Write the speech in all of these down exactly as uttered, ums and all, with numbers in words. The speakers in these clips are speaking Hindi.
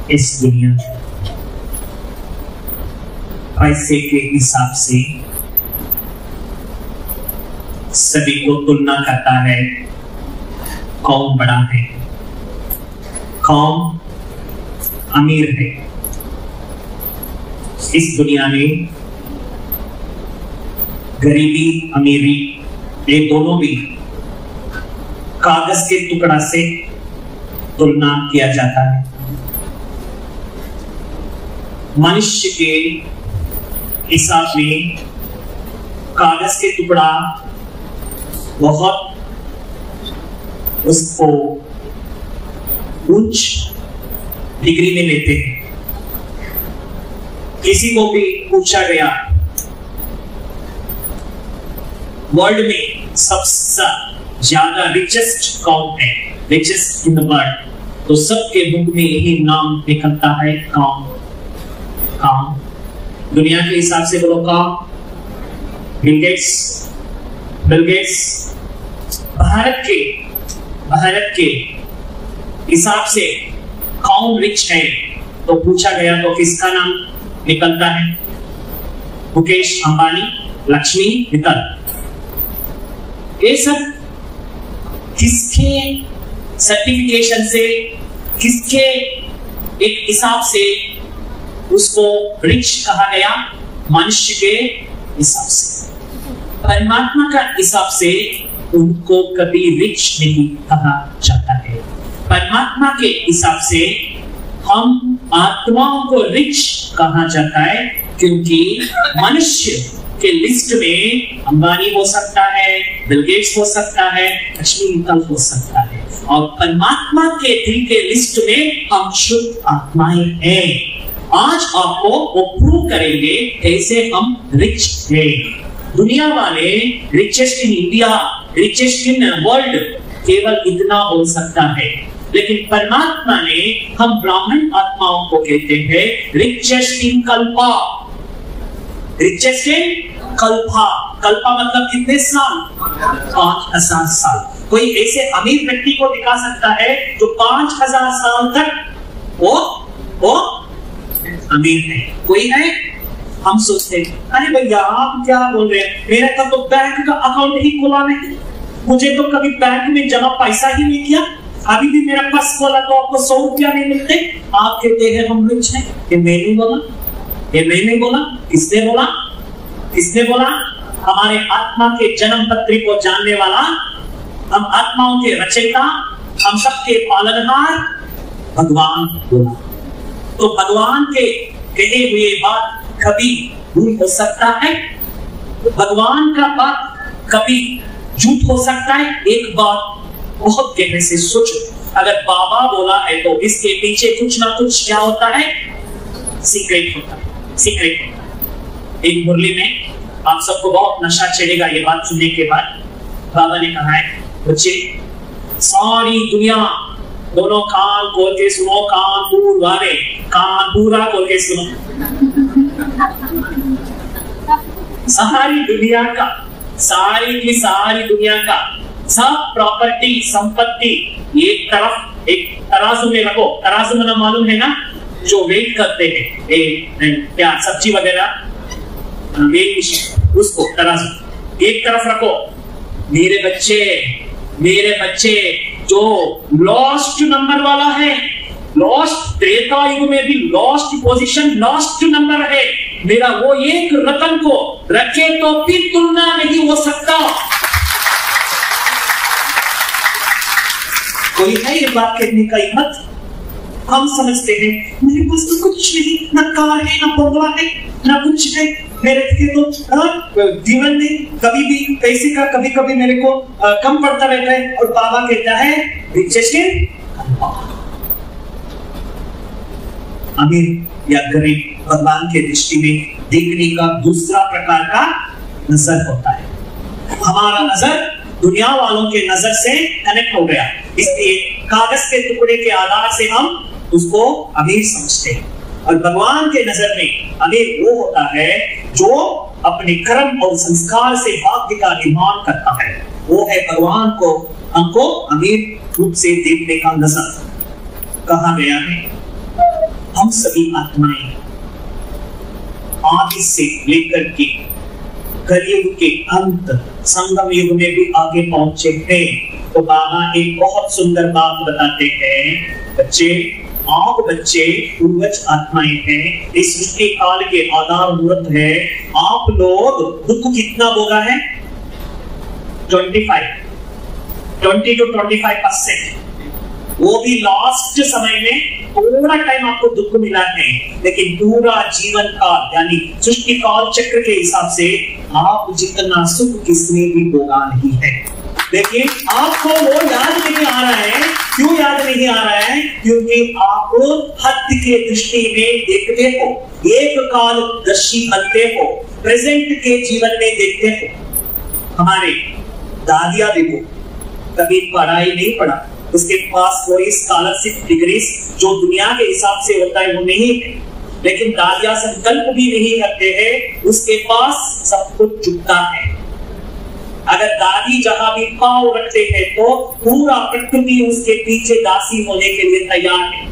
इस दुनिया में पैसे के हिसाब से सभी को तुलना करता है, कौन बड़ा है, कौन अमीर है। इस दुनिया में गरीबी अमीरी ये दोनों भी कागज के टुकड़ा से तुलना किया जाता है। मनुष्य के हिसाब में कागज के टुकड़ा बहुत उसको उच्च डिग्री में लेते हैं। किसी को भी पूछा गया वर्ल्ड में सबसे ज्यादा रिचेस्ट कौन है, रिचेस्ट इन द वर्ल्ड, तो सबके मुख में यही नाम निकलता है, कौन कौन दुनिया के हिसाब से बोलो कौन? Bill Gates. बिल गेट्स भारत के भारत के हिसाब से कौन रिच है तो पूछा गया तो किसका नाम निकलता है? मुकेश अंबानी, लक्ष्मी मित्तल। ये सब किसके सर्टिफिकेशन से, किसके एक हिसाब से उसको रिच कहा गया? मनुष्य के हिसाब से। परमात्मा का हिसाब से उनको कभी रिच नहीं कहा जाता है। परमात्मा के हिसाब से हम आत्माओं को रिच कहा जाता है, क्योंकि मनुष्य के लिस्ट में अंबानी हो सकता है, बिल गेट्स हो सकता है, लक्ष्मी मित्तल हो सकता है, और परमात्मा के दिल के लिस्ट में हम शुद्ध आत्माएं हैं। आज आपको वो प्रूव करेंगे कैसे हम रिच हैं। दुनिया वाले richest in India, richest in world केवल इतना बोल सकता है, लेकिन परमात्मा ने हम ब्राह्मण आत्माओं को कहते हैं richest in kalpa. Richest in kalpa, कल्पा मतलब कितने साल? पांच हजार साल। कोई ऐसे अमीर व्यक्ति को दिखा सकता है जो पांच हजार साल तक वो वो अमीर है? कोई है? हम सोचते हैं अरे भैया आप क्या बोल रहे हैं, मेरा तो बैंक का अकाउंट ही खुला नहीं, मुझे तो कभी बैंक में जमा पैसा ही नहीं किया, अभी भी मेरा पास खोला तो आपको सौ रुपया नहीं मिलते, आप कहते हैं हम रिच हैं। ये मैं नहीं बोला, ये मैं नहीं बोला, किसने बोला? किसने बोला? हमारे आत्मा के जन्म पत्री को जानने वाला, हम आत्माओं के रचयिता, हम सबके पालनहार भगवान बोला। तो भगवान के कहे हुए बात कभी भूल हो सकता है? भगवान का बात कभी झूठ हो सकता है? एक बात बहुत गहरे से सोचो, अगर बाबा बोला है तो इसके पीछे कुछ ना कुछ क्या होता है? सीक्रेट होता है, सीक्रेट होता है। एक मुरली में आप सबको बहुत नशा चढ़ेगा ये बात सुनने के बाद। बाबा ने कहा है बच्चे सारी दुनिया, दोनों कान खोल के सुनो, कानपुर वाले कान पूरा खोल के सुनो। सारी दुनिया का, सारी की सारी दुनिया का सब प्रॉपर्टी संपत्ति एक तरफ एक तराजू में रखो। तराजू में मालूम है ना, जो वेट करते हैं ए, क्या सब्जी वगैरह वेट, उसको तराजू एक तरफ रखो। मेरे बच्चे मेरे बच्चे जो लॉस्ट नंबर वाला है, लॉस्ट त्रेता युग में भी लॉस्ट पोजीशन, लॉस्ट नंबर है, मेरा वो एक रतन को रखे तो फिर तुलना नहीं हो सकता। कोई है ये बात कहने का हिम्मत? हम समझते हैं मेरे पास तो कुछ नहीं, ना कार है, ना बंगला है, ना कुछ है, मेरे तो जीवन में कभी भी पैसे का कभी कभी मेरे को आ, कम पड़ता रहता है। और बाबा कहता है रिचेस्ट इन अमीर या गरीब भगवान के दृष्टि में देखने का दूसरा प्रकार का नजर होता है। हमारा नजर दुनिया वालों के नजर से कनेक्ट हो गया, इसलिए कागज के टुकड़े के आधार से हम उसको अमीर समझते हैं। और भगवान के नजर में अमीर वो होता है जो अपने कर्म और संस्कार से भाग्य का निर्माण करता है। वो है भगवान को हमको अमीर रूप से देखने का नजर। कहा गया है हम सभी आत्माएं आदि से लेकर के कलयुग के अंत संगम युग में भी आगे पहुंचे हैं। तो बाबा एक बहुत सुंदर बात बताते हैं, बच्चे आप बच्चे पूर्वज आत्माएं हैं, इस सृष्टि काल के आधार मूर्त है। आप लोग दुख कितना भोगा है? पच्चीस twenty two twenty five percent, वो भी लास्ट समय में पूरा टाइम आपको दुख मिला है, लेकिन पूरा जीवन काल यानी सृष्टि काल चक्र के हिसाब से आप जितना सुख किसने भी भोगा नहीं है। लेकिन आपको वो याद नहीं आ रहा है। क्यों याद नहीं आ रहा है? क्योंकि आप हद के दृष्टि में देखते हो, एक काल दर्शी बनते हो, प्रेजेंट के जीवन में देखते हो। हमारे दादिया देखो, कभी पढ़ाई नहीं पढ़ा, उसके पास कोई स्कॉलरशिप डिग्री जो दुनिया के हिसाब से होता है वो नहीं है, लेकिन दादिया संकल्प भी नहीं करते हैं, उसके पास सब कुछ चुकता है। अगर दादी जहां भी पांव रखते हैं तो पूरा प्रकृति उसके पीछे दासी होने के लिए तैयार है।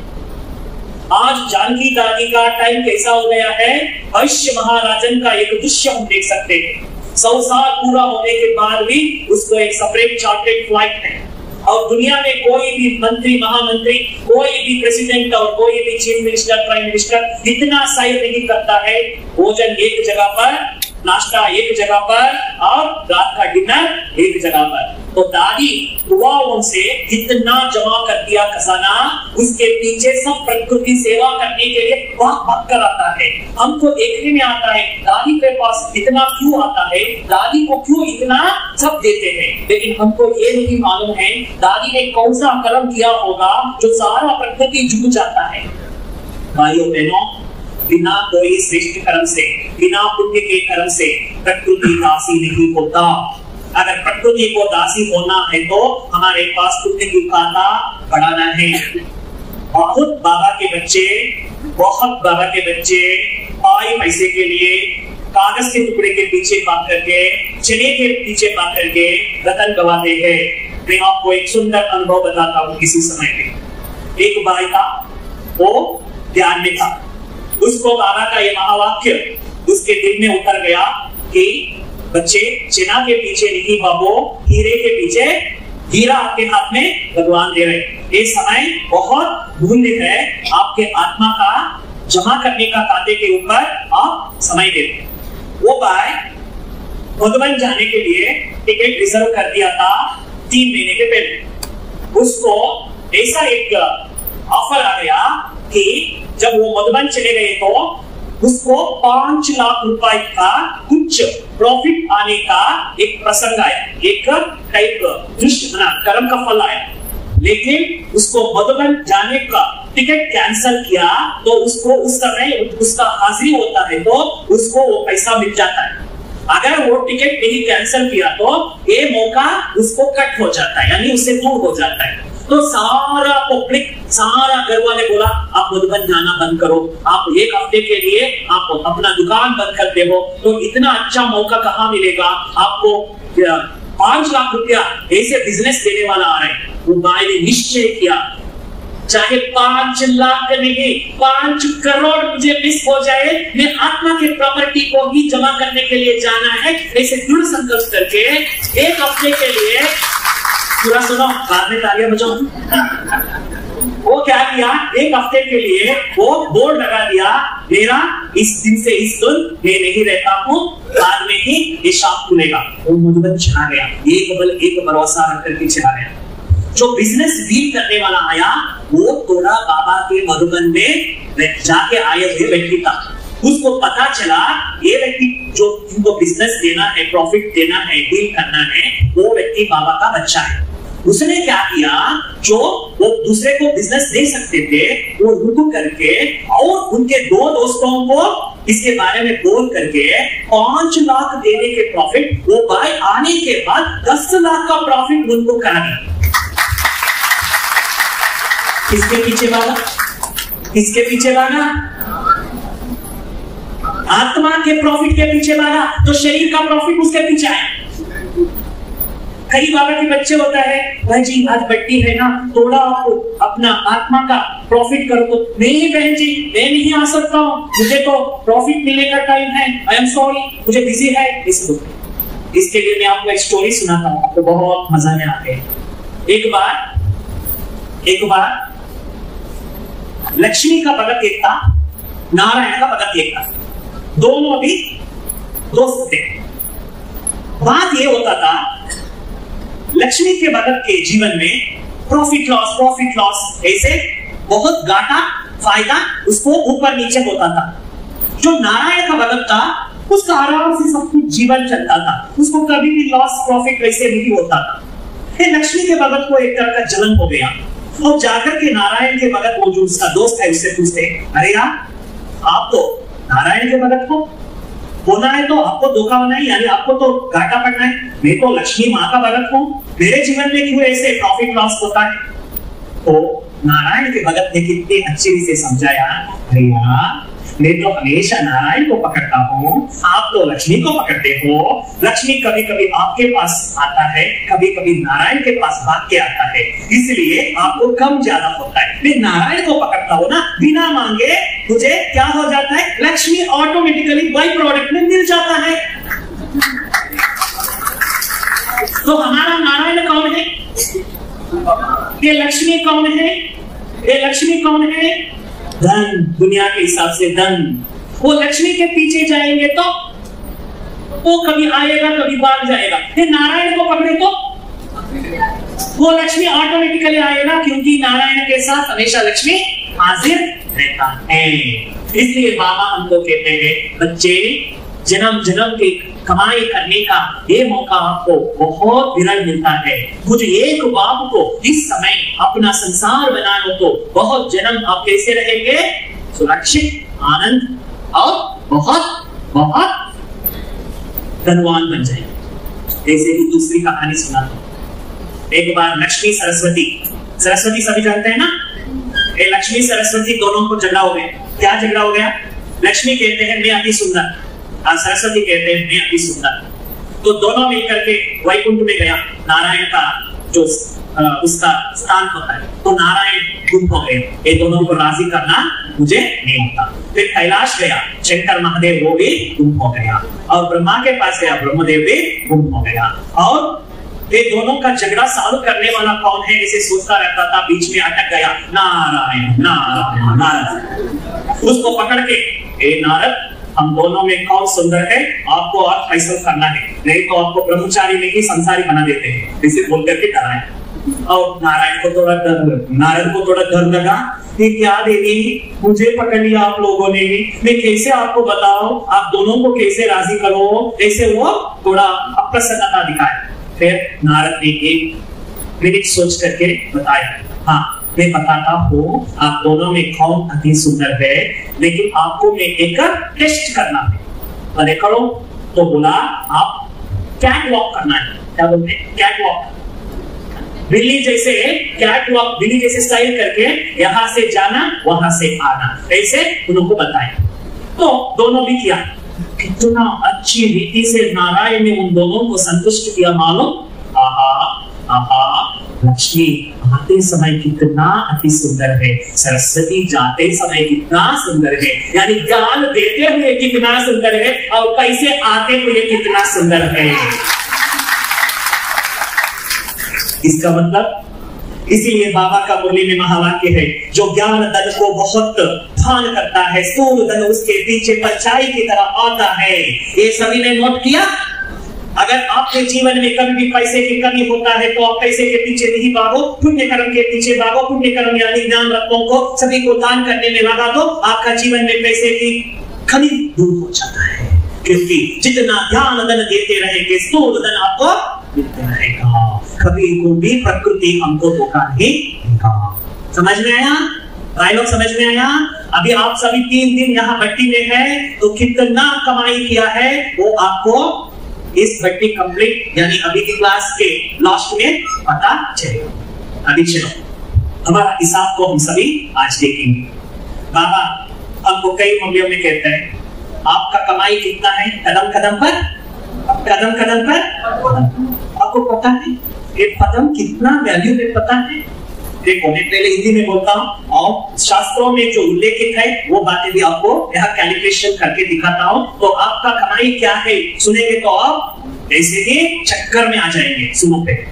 आज जानकी दादी का टाइम कैसा हो गया है? वैश्य महाराजन का एक दृश्य हम देख सकते हैं। सौ साल पूरा होने के बाद भी उसको एक सेपरेट चार्टर्ड फ्लाइट है, और दुनिया में कोई भी मंत्री, महामंत्री, कोई भी प्रेसिडेंट और कोई भी चीफ मिनिस्टर, प्राइम मिनिस्टर इतना सही नहीं करता है। भोजन एक जगह पर, नाश्ता एक जगह पर और रात का डिनर एक जगह पर। तो दादी दुआओं से जितना जमा कर दिया खजाना, उसके पीछे सब प्रकृति सेवा करने के लिए भाग भाग कर आता है। हमको देखने में आता है दादी के पास इतना क्यों आता है, दादी को क्यों इतना सब देते हैं, लेकिन हमको ये नहीं मालूम है दादी ने कौन सा कर्म किया होगा जो सारा प्रकृति झुक जाता है। भाइयों बहनों, बिना कोई श्रेष्ठ कर्म से, बिना पुण्य के कर्म से प्रकृति दासी नहीं होता। अगर प्रकृति को दासी होना है तो हमारे पास पुण्य की खाता बढ़ाना है। बहुत बाबा के बच्चे, बहुत बाबा के बच्चे पाई पैसे के लिए कागज के टुकड़े के पीछे भाग करके, चने के पीछे भाग करके रतन गवाते हैं। मैं आपको एक सुंदर अनुभव बताता हूँ। किसी समय में एक भाई था, वो ध्यान में था, उसको बाबा का ये महावाक्य उसके दिल में उतर गया कि बच्चे चिना के पीछे नहीं भागो, हीरे के पीछे। हीरा आपके हाथ में भगवान दे रहे। ये समय बहुत मूल्य है आपके आत्मा का जमा करने का, खाते के ऊपर आप समय देते। वो भाई मधुबन जाने के लिए टिकट रिजर्व कर दिया था तीन महीने के पहले। उसको ऐसा एक ऑफर आ गया कि जब वो मधुबन चले गए तो उसको पांच लाख रुपए का कुछ प्रॉफिट आने का एक प्रसंग आया, एक टाइप दृश्य बना, कर्म का फल आया। लेकिन उसको मधुबन जाने का टिकट कैंसिल किया तो उसको उस समय उसका हाजिरी होता है तो उसको वो पैसा मिल जाता है। अगर वो टिकट नहीं कैंसिल किया तो ये मौका उसको कट हो जाता है, यानी उससे दूर हो जाता है। तो सारा पब्लिक, सारा घर वाले बोला आप मधुबन जाना बंद करो, आप एक हफ्ते के लिए आप अपना दुकान बंद करते हो तो इतना अच्छा मौका कहाँ मिलेगा आपको। पांच लाख रुपया ऐसे बिजनेस देने वाला आ रहा है। वो भाई ने निश्चय किया, चाहे पांच लाख नहीं पांच करोड़ मुझे मिस हो जाए, मैं आत्मा के प्रॉपर्टी को ही जमा करने के लिए जाना है। ऐसे दृढ़ संकल्प करके एक हफ्ते के लिए, पूरा सुनो बाद में तालियां बजाओ, वो क्या किया, एक हफ्ते के लिए वो बोर्ड लगा दिया, मेरा इस दिन से इस दिन मैं नहीं रहता हूँ, बाद में ही ये शॉप खुलेगा। वो मधुबन चला गया, एक बल एक भरोसा रख करके चला गया। जो बिजनेस डील करने वाला आया वो थोड़ा बाबा के मधुबन में जाके आए हुए व्यक्ति था। उसको पता चला ये व्यक्ति जो इनको बिजनेस देना है, प्रॉफिट देना है, डील करना है, वो व्यक्ति बाबा का बच्चा है। उसने क्या किया, जो वो दूसरे को बिजनेस दे सकते थे वो रुक करके और उनके दो दोस्तों को इसके बारे में बोल करके पांच लाख देने के प्रॉफिट, वो भाई आने के बाद दस लाख का प्रॉफिट उनको करा दिया। किसके पीछे भागा, किसके पीछे भागा? आत्मा के प्रॉफिट के पीछे भागा, तो शरीर का प्रॉफिट उसके पीछे आया। कई बाबा के बच्चे होता है, भाई जी आज बट्टी है ना, थोड़ा आप अपना आत्मा का प्रॉफिट करो। तो नहीं बहन जी, मैं नहीं आ सकता हूँ, मुझे तो प्रॉफिट मिलने का टाइम है, आई एम सॉरी, मुझे बिजी है। इसको इसके लिए मैं आपको एक स्टोरी सुनाता हूँ, आपको बहुत मजा में आते हैं। एक बार एक बार लक्ष्मी का भगत एक था, नारायण का भगत एक था, दोनों अभी दोस्त थे। बात ये होता था, लक्ष्मी के भगत के जीवन में प्रॉफिट लॉस प्रॉफिट लॉस ऐसे बहुत घाटा फायदा उसको ऊपर नीचे होता था। जो नारायण का भगत था उसका आराम से सब कुछ जीवन चलता था, उसको कभी भी लॉस प्रॉफिट वैसे नहीं होता था। फिर लक्ष्मी के भगत को एक तरह का जलन हो गया और जाकर के नारायण के भगत, वो जो उसका दोस्त है, उससे पूछते, अरे यार आप तो नारायण के भगत को होना है तो आपको धोखा होना है, यानी आपको तो घाटा पड़ना है, मैं तो लक्ष्मी माँ का भगत हूँ, मेरे जीवन में क्यों ऐसे प्रॉफिट लॉस होता है? तो नारायण के भगत ने कितनी अच्छी से समझाया, अरे यार मैं तो हमेशा नारायण को पकड़ता हूँ, आप तो लक्ष्मी को पकड़ते हो। लक्ष्मी कभी कभी आपके पास आता है, कभी कभी नारायण के पास भाग के आता है, इसलिए आपको कम ज्यादा होता है। मैं नारायण को पकड़ता हूँ ना, बिना मांगे मुझे क्या हो जाता है, लक्ष्मी ऑटोमेटिकली बाई प्रोडक्ट में मिल जाता है। तो हमारा नारायण कौन है? ये लक्ष्मी कौन है? ये लक्ष्मी कौन है? धन, दुनिया के हिसाब से धन। वो लक्ष्मी के पीछे जाएंगे तो वो कभी आएगा कभी भाग जाएगा। फिर नारायण को पकड़े तो वो लक्ष्मी ऑटोमेटिकली आएगा, क्योंकि नारायण के साथ हमेशा लक्ष्मी हाजिर रहता है। इसलिए बाबा हमको कहते हैं, बच्चे जन्म जन्म के कमाई करने का ये मौका आपको बहुत विरल मिलता है। कुछ एक बाप को इस समय अपना संसार बनाने तो बहुत जन्म आप कैसे रहेंगे? सुरक्षित, आनंद और बहुत बहुत धनवान बन जाएंगे। ऐसे ही दूसरी कहानी सुना दो। एक बार लक्ष्मी सरस्वती, सरस्वती सभी जानते हैं ना, ये लक्ष्मी सरस्वती दोनों को झगड़ा हो गया। क्या झगड़ा हो गया? लक्ष्मी कहते हैं मैं अति सुंदर, और सरस्वती कहते हैं मैं अति सुंदर। तो दोनों मिलकर के वैकुंठ में गया, नारायण का जो आ, उसका स्थान होता है, तो नारायण गुम हो गए, ये दोनों को राजी करना मुझे नहीं होता। फिर कैलाश गया, शंकर महादेव वो भी गुम हो गया, और ब्रह्मा के पास गया, ब्रह्मदेव भी गुम हो गया। और ये दोनों का झगड़ा सॉल्व करने वाला कौन है इसे सोचता रहता था, बीच में अटक गया, नारायण नारायण नारायण। उसको पकड़ के, ए नारद हम दोनों में कौन सुंदर है, आपको और फैसला करना है, नहीं तो आपको ब्रह्मचारी में ही संसारी बना देते हैं, इसे बोल करके डराए। और नारायण को थोड़ा डर, नारद को थोड़ा डर लगा कि क्या देवी मुझे पकड़ लिया आप लोगों ने भी, मैं कैसे आपको बताओ, आप दोनों को कैसे राजी करो, ऐसे वो थोड़ा अप्रसन्नता दिखाए। फिर नारद ने एक मिनट सोच करके बताया, हाँ मैं बताता हूँ आप दोनों में कौन अति सुंदर है, लेकिन आपको मैं एक टेस्ट करना है, अरे करो। तो बोला आप कैट वॉक करना है। क्या बोलते हैं? कैट वॉक, बिल्ली जैसे कैट वॉक, बिल्ली जैसे स्टाइल करके यहाँ से जाना वहां से आना, ऐसे उनको बताया। तो दोनों भी किया, कितना अच्छी रीति से नारायण ने उन दोनों को संतुष्ट किया मालूम। आहा आहा, लक्ष्मी आते समय कितना अति सुंदर है, सरस्वती जाते समय कितना सुंदर है, यानी ज्ञान देते हुए कितना सुंदर है, और कैसे आते हुए कितना सुंदर है। इसका मतलब, इसीलिए बाबा का मुरली में महावाक्य है, जो ज्ञान धन को बहुत भान करता है, स्थूल धन उसके पीछे परछाई की तरह आता है। ये सभी ने नोट किया। अगर आपके जीवन में कभी भी पैसे की कमी होता है तो आप पैसे के पीछे नहीं भागो, पुण्य कर्म के पीछे भागो। पुण्य कर्म यानी ज्ञान रत्नों को सभी को दान करने में लगा दो, आपका जीवन में पैसे की कमी दूर हो जाता है, क्योंकि जितना ज्ञान धन देते रहेंगे स्थूल धन आपको मिलता रहेगा। कभी को भी प्रकृति हमको धोखा नहीं देगा। समझ में आया? भाई लोग समझ में आया? अभी आप सभी तीन दिन यहाँ भट्टी में है तो कितना कमाई किया है वो आपको इस भट्टी कंप्लीट यानी अभी की क्लास के लास्ट में पता चलेगा। अभी चलो हमारा हिसाब को हम सभी आज देखेंगे। बाबा हमको कई मूल्यों में कहते हैं, आपका कमाई कितना है, कदम कदम पर कदम कदम पर। अब आपको पता है ये पदम कितना वैल्यू में पता है? देखो मैं पहले हिंदी में बोलता हूँ और शास्त्रों में जो उल्लेखित है वो बातें भी आपको यहाँ कैलकुलेशन करके दिखाता हूँ। तो आपका कमाई क्या है सुनेंगे तो आप ऐसे ही चक्कर में आ जाएंगे। सुनो पे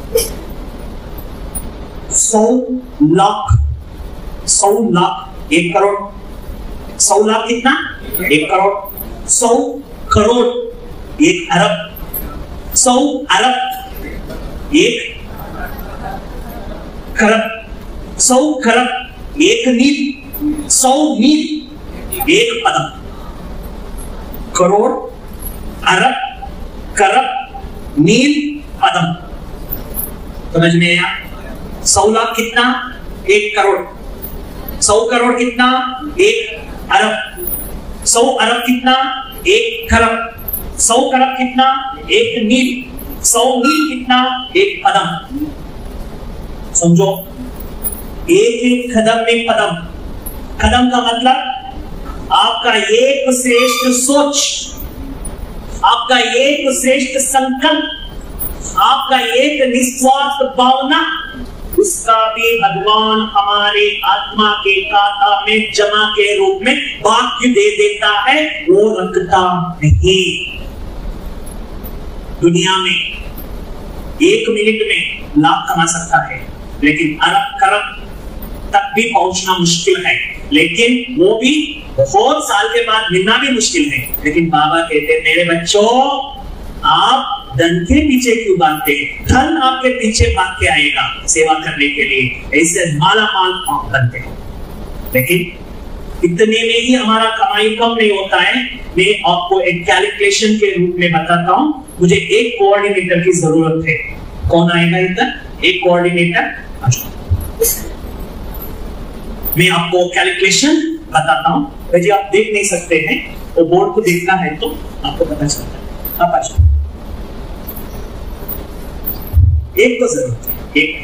सौ लाख सौ लाख एक करोड़ सौ लाख कितना? एक करोड़। सौ करोड़ एक अरब। सौ अरब एक खरब। सौ खरब एक मील। सौ मील एक पदम। करोड़ अरब करब मील पदम। समझ में आया? सौ लाख कितना? एक करोड़। सौ करोड़ कितना? एक अरब। सौ अरब कितना? एक खरब। सौ खरब कितना? एक मील। सौ मील कितना? एक पदम। समझो, एक एक कदम में पदम। कदम का मतलब आपका एक श्रेष्ठ सोच, आपका एक श्रेष्ठ संकल्प, आपका एक निस्वार्थ भावना, उसका भी भगवान हमारे आत्मा के खाता में जमा के रूप में भाग्य दे देता है, वो रखता नहीं। दुनिया में एक मिनट में लाख कमा सकता है, लेकिन अरब करब तक भी पहुंचना मुश्किल है, लेकिन वो भी बहुत साल के बाद मिलना भी मुश्किल है। लेकिन बाबा कहते हैं मेरे बच्चों, आप धन के पीछे क्यों भागते? धन आपके पीछे भाग के आएगा सेवा करने के लिए, ऐसे माला माल आप बनते हैं। लेकिन इतने में ही हमारा कमाई कम नहीं होता है। मैं आपको एक कैलकुलेशन के रूप में बताता हूं। मुझे एक कोऑर्डिनेटर की जरूरत है। कौन आएगा इधर? एक कोऑर्डिनेटर। मैं आपको कैलकुलेशन बताता हूं। भाई आप देख नहीं सकते हैं, वो बोर्ड को देखना है तो आपको पता चलता है। आप अच्छा एक तो जरूरत है। एक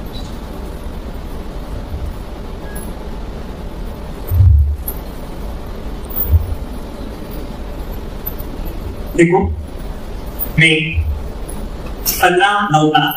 देखो, मैं पंद्रह नौ का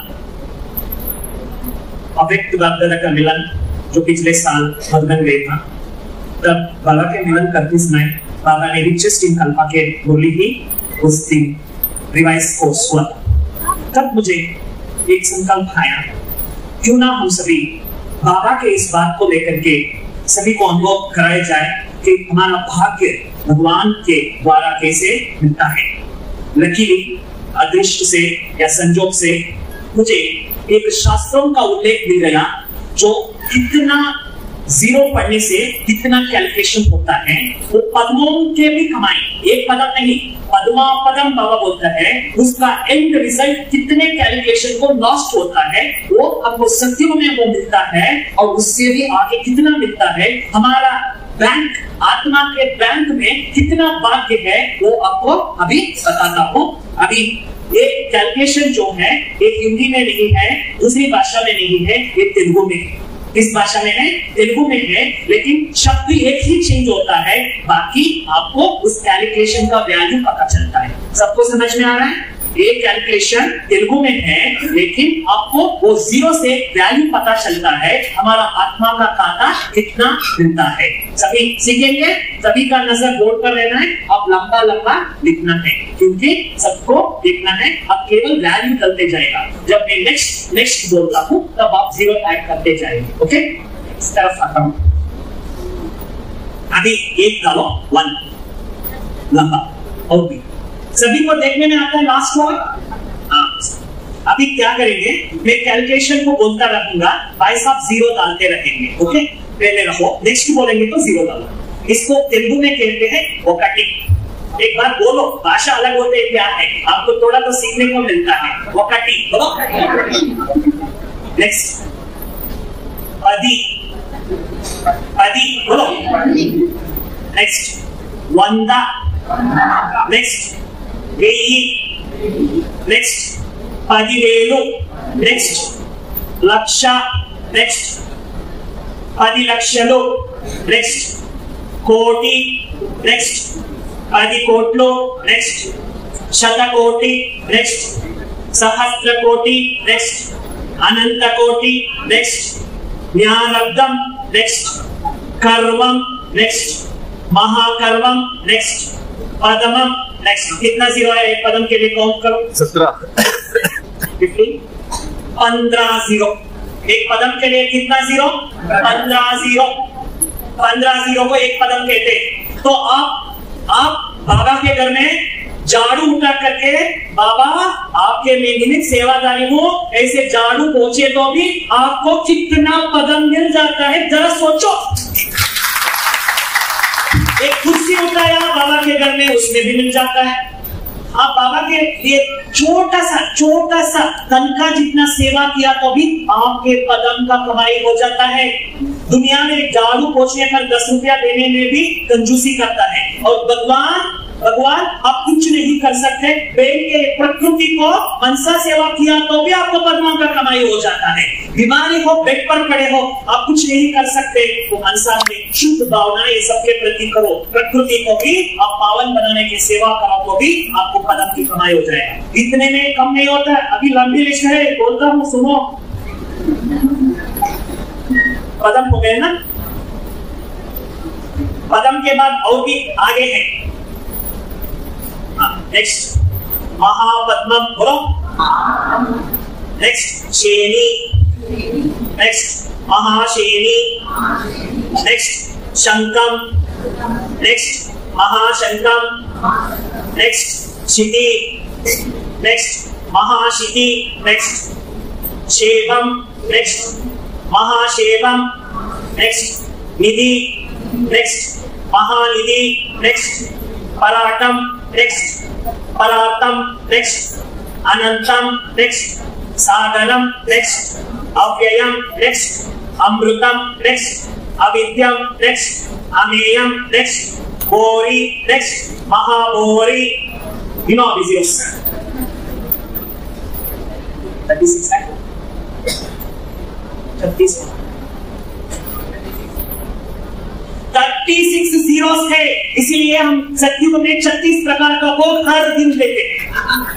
अव्यक्त बाप दादा का मिलन जो पिछले साल मधुबन गए था, तब बाबा के मिलन करते समय बाबा ने रिचेस्ट इन कल्पा के बोली ही उस दिन रिवाइज कोर्स हुआ। तब मुझे एक संकल्प आया, क्यों ना हम सभी बाबा के इस बात को लेकर के सभी को अनुभव कराया जाए कि हमारा भाग्य भगवान के द्वारा कैसे मिलता है। लकीली अदृष्ट से या संजोग से मुझे एक शास्त्रों का उल्लेख मिल गया जो कितना जीरो पढ़ने से कितना कैलकुलेशन होता है। वो पद्मों के भी कमाई, एक पदम नहीं, पद्मा पदम बाबा बोलता है, उसका एंड रिजल्ट कितने कैलकुलेशन को लॉस्ट होता है, वो आपको सत्यों में वो मिलता है और उससे भी आगे कितना मिलता है। हमारा बैंक, आत्मा के बैंक में कितना भाग्य है वो आपको अभी बताता हूँ। अभी ये कैलकुलेशन जो है एक हिंदी में नहीं है, दूसरी भाषा में नहीं है, ये तेलुगु में है। इस भाषा में है, तेलुगु में है, लेकिन शब्द एक ही चेंज होता है, बाकी आपको उस कैलकुलेशन का वैल्यू पता चलता है। सबको समझ में आ रहा है? ये कैलकुलेशन तेलुगु में है, लेकिन आपको वो जीरो से वैल्यू पता चलता है, हमारा आत्मा का खाता कितना मिलता है। सभी सीखेंगे, सभी का नजर बोर्ड पर रहना है, अब लंबा लंबा लिखना है, क्योंकि सबको देखना है। अब केवल वैल्यू डलते जाएगा। जब मैं नेक्स्ट नेक्स्ट बोलता हूँ तब आप जीरो ऐड करते जाएंगे। ओके, इस तरफ आता हूँ। अभी एक डालो, वन लंबा, और भी सभी को देखने में आता है लास्ट वाला। अभी क्या करेंगे, मैं कैलकुलेशन को बोलता रहूंगा, भाई साहब जीरो डालते रहेंगे। ओके, पहले रहो, नेक्स्ट बोलेंगे तो जीरो डालो। इसको तेलुगु में कहते हैं वोकटी। एक बार बोलो, भाषा अलग होते हैं, क्या है आपको थोड़ा तो सीखने को मिलता है। वोकटी बोलो। नेक्स्ट पदी, पदी बोलो। नेक्स्ट वंदा, नेक्स्ट वेयी, नेक्स्ट पदिवेलु, नेक्स्ट लक्ष, नेक्स्ट पदि लक्षलु, नेक्स्ट कोटि, नेक्स्ट पदि कोट्लु, नेक्स्ट शतकोटि, नेक्स्ट सहस्त्र कोटि नेक्स्ट, अनंत कोटि नेक्स्ट, ज्ञानब्दम नेक्स्ट, कर्मम नेक्स्ट, महाकर्मम नेक्स्ट, पदमम नेक्स्ट। कितना जीरो है एक पदम के लिए? काउंट करो। सत्रह, फिफ्टीन, पंद्रह जीरो। एक पदम के लिए कितना जीरो? पंद्रह जीरो। पंद्रह जीरो को एक पदम कहते हैं। तो आप आप बाबा के घर में झाड़ू उठा करके, बाबा आपके में निमित सेवादारी हूं, ऐसे झाड़ू पहुंचे तो भी आपको कितना पदम मिल जाता है, जरा सोचो। एक कुर्सी उठाया बाबा के घर में, उसमें भी मिल जाता है। आप बाबा के लिए छोटा सा छोटा सा तनखा जितना सेवा किया तो भी आपके कदम का कमाई हो जाता है। दुनिया में झाड़ू पोंछने पर दस रुपया देने में भी कंजूसी करता है, और भगवान भगवान आप कुछ नहीं कर सकते। बेल के प्रकृति को मनसा सेवा किया तो भी आपको पद्मों का कमाई हो जाता है। बीमारी हो, बेड पर पड़े हो, आप कुछ नहीं कर सकते, तो मनसा में शुद्ध भावना ये सबके प्रति करो। प्रकृति को भी आप पावन बनाने की सेवा करो तो भी आपको पद्म की कमाई हो जाएगा। इतने में कम नहीं होता है। अभी लंबी लिस्ट है, बोलता हूँ सुनो। पद्म हो गए ना? पद्म के बाद और भी आगे है। नेक्स्ट महापद्मम, बोलो। नेक्स्ट शेनी, नेक्स्ट महाशेनी, नेक्स्ट शंकम, नेक्स्ट महाशंकम, नेक्स्ट शिति, नेक्स्ट महाशिति, नेक्स्ट शेवम, नेक्स्ट महाशेवम, नेक्स्ट निधि, नेक्स्ट महानिधि, नेक्स्ट पराटम, नेक्स्ट परातम, नेक्स्ट अनंतम, नेक्स्ट सागरम, नेक्स्ट अव्ययम, नेक्स्ट अमृतम, नेक्स्ट अविद्यम, नेक्स्ट अमेयम, नेक्स्ट बोरी, नेक्स्ट महाबोरी। You know this is thirty-six है, छत्तीस छत्तीस जीरोस है, इसीलिए हम सत्युग में छत्तीस प्रकार का भोग हर दिन लेते हैं।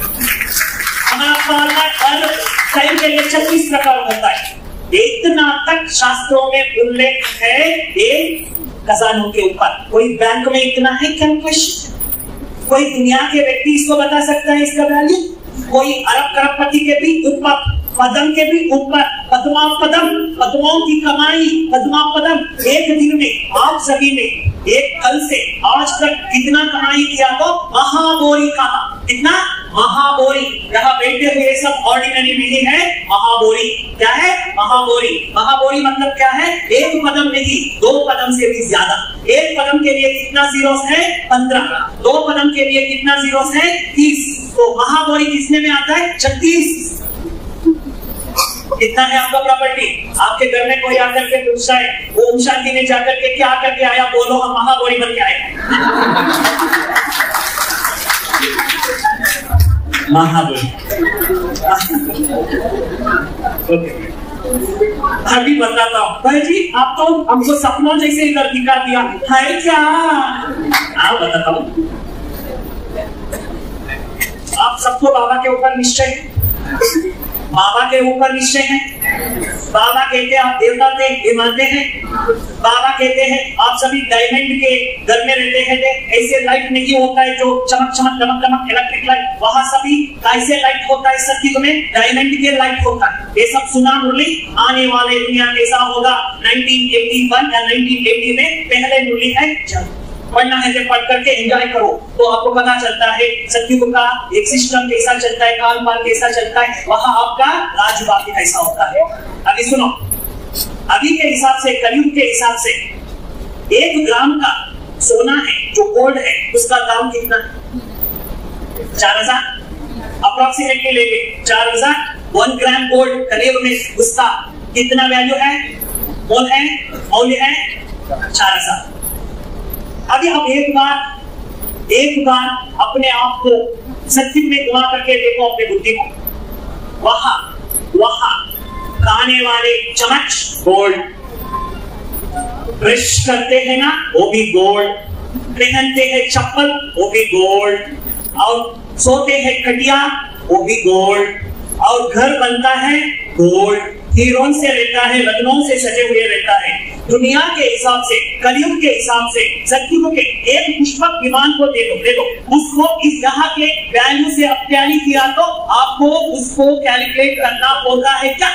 हमारा हर टाइम के लिए छत्तीस प्रकार होता है। इतना तक शास्त्रों में उल्लेख है एक खजानों के ऊपर। कोई बैंक में इतना है क्या क्वेश्चन? कोई दुनिया के व्यक्ति इसको बता सकता है इसका वैल्यू? कोई अरब करोड़पति के भी ऊपर, पदम के भी ऊपर, पद्मा पदम, पद्मों की कमाई, पद्मा पदम। एक दिन में आप सभी ने एक कल से आज तक कितना कमाई किया? तो महाबोरी कहा। कितना? महाबोरी। यहाँ बैठे हुए सब ऑर्डिनरी नहीं है, महाबोरी। क्या है? महाबोरी। महाबोरी मतलब क्या है? एक पदम नहीं, दो पदम से भी ज्यादा। एक पदम के लिए कितना जीरोस है? पंद्रह। दो पदम के लिए कितना जीरोस है? तीस। तो महाबोरी किसने में आता है? छत्तीस। कितना है आपका प्रॉपर्टी? आपके घर में कोई आकर के पूछता है, ओम शांति में जाकर के क्या करके आया? बोलो हम महाबोरी बन के आए। महाबोरी। अभी बताता हूँ भाई जी, आप तो हमको सपनों जैसे इधर दिखा दिया है क्या? आप बताता हूँ, आप सबको बाबा के ऊपर निश्चय है, बाबा के ऊपर निश्चय है। बाबा कहते हैं आप देवता थे, ये मानते हैं। बाबा कहते हैं आप सभी डायमंड के घर में रहते हैं, ऐसे लाइट नहीं होता है जो चमक चमक चमक चमक इलेक्ट्रिक लाइट, वहां सभी कैसे लाइट होता है? सत्युग में डायमंड के लाइट होता है। ये सब सुना मुरली? आने वाले दुनिया कैसा होगा? नाइनटीन एटी वन या नाइनटीन एटी में पहले मुरली है, पढ़ना है तो पढ़ करके एंजॉय करो, तो आपको पता चलता है सत्युग का एक सिस्टम कैसा चलता है, काल कैसा चलता है, वहां आपका राजवाक्य कैसा होता है। अभी सुनो, अभी के हिसाब से, कलयुग के हिसाब से एक ग्राम का सोना है जो गोल्ड है, उसका दाम कितना? चार हजार अप्रोक्सीमेटली लेंगे, चार हजार। वन ग्राम गोल्ड कलयुग में उसका कितना वैल्यू है? मोल है, मौल्य है चार हजार। अभी आप एक बार एक बार अपने आप को सत्युग में घुमा करके देखो, अपने बुद्धि को। वहां वहां खाने वाले चम्मच गोल्ड, ब्रश करते हैं ना वो भी गोल्ड, पहनते हैं चप्पल वो भी गोल्ड, और सोते हैं खटिया वो भी गोल्ड, और घर बनता है गोल्ड, हीरोन से रहता है, रत्नों से सजे हुए रहता है। दुनिया के हिसाब से, कलयुग के हिसाब से, सतयुग के एक पुष्पक विमान को देखो देखो उसको इस यहाँ के वैल्यू से अब टैली किया तो आपको उसको कैलकुलेट करना होता है क्या?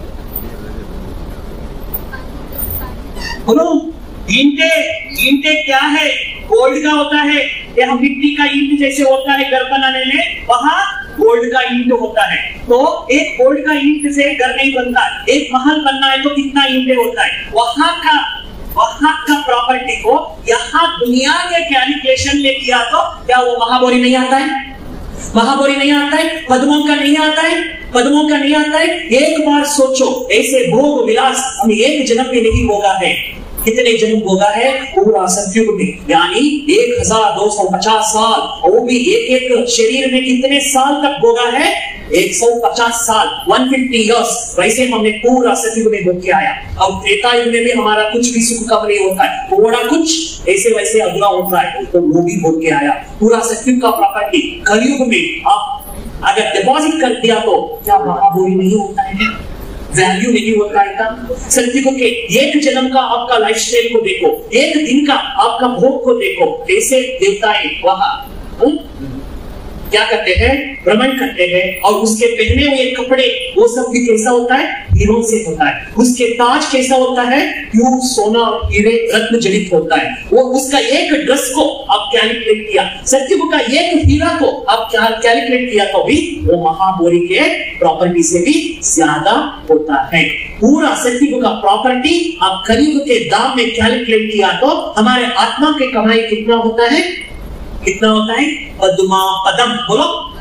बोलो, ईंटे ईंटे क्या है? गोल्ड का होता है। ये हम मिट्टी का ईंट जैसे होता है घर बनाने में, वहां गोल्ड का ईंट होता है। तो एक गोल्ड का ईंट से घर नहीं बनता। एक महल बनना है तो कितना ईंट होता है? वहां का वहां का प्रॉपर्टी को यहाँ दुनिया के कैलकुलेशन में किया तो क्या वो महाबोरी नहीं आता है? महाबोरी नहीं आता है? पद्मों का नहीं आता है? पद्मों का नहीं आता है? एक बार सोचो, ऐसे भोग विलास हम एक जन्म में नहीं भोगा है। कितने जन्म भोगा है? पूरा सतयुग में, यानी एक हजार दो सौ पचास साल, और वो भी एक एक शरीर में कितने साल तक भोगा है? एक सौ पचास साल, एक सौ पचास इयर्स। वैसे हमने पूरा सतयुग में भोग के आया। अब त्रेता युग में भी हमारा कुछ भी सुख कम नहीं होता है, थोड़ा कुछ ऐसे वैसे अधूरा होता है, तो वो भी भोग के आया। पूरा सतयुग का प्रॉपर्टी कलयुग में आप अगर डिपॉजिट कर दिया तो क्या महाबोरी नहीं होता है? वैल्यू नहीं होता है का? सतयुग के एक जन्म का आपका लाइफस्टाइल को देखो, एक दिन का आपका भोग को देखो, कैसे देवताएं वहां क्या करते हैं? भ्रमण करते हैं, और उसके पहने हुए कपड़े वो सब भी कैसा होता है? हीरों से होता है। उसके ताज कैसा होता है? प्योर सोना हीरे रत्न जड़ित होता है। वो उसका एक ड्रेस को आप कैलकुलेट किया, सतयुग का एक हीरा को आप क्या कैलकुलेट किया तो भी वो महाबोरी के प्रॉपर्टी से भी ज्यादा होता है। पूरा सतयुग का प्रॉपर्टी आप कलयुग के दाम में कैलकुलेट किया तो हमारे आत्मा के कमाई कितना होता है? कितना होता है? पद्मा पदम, बोलो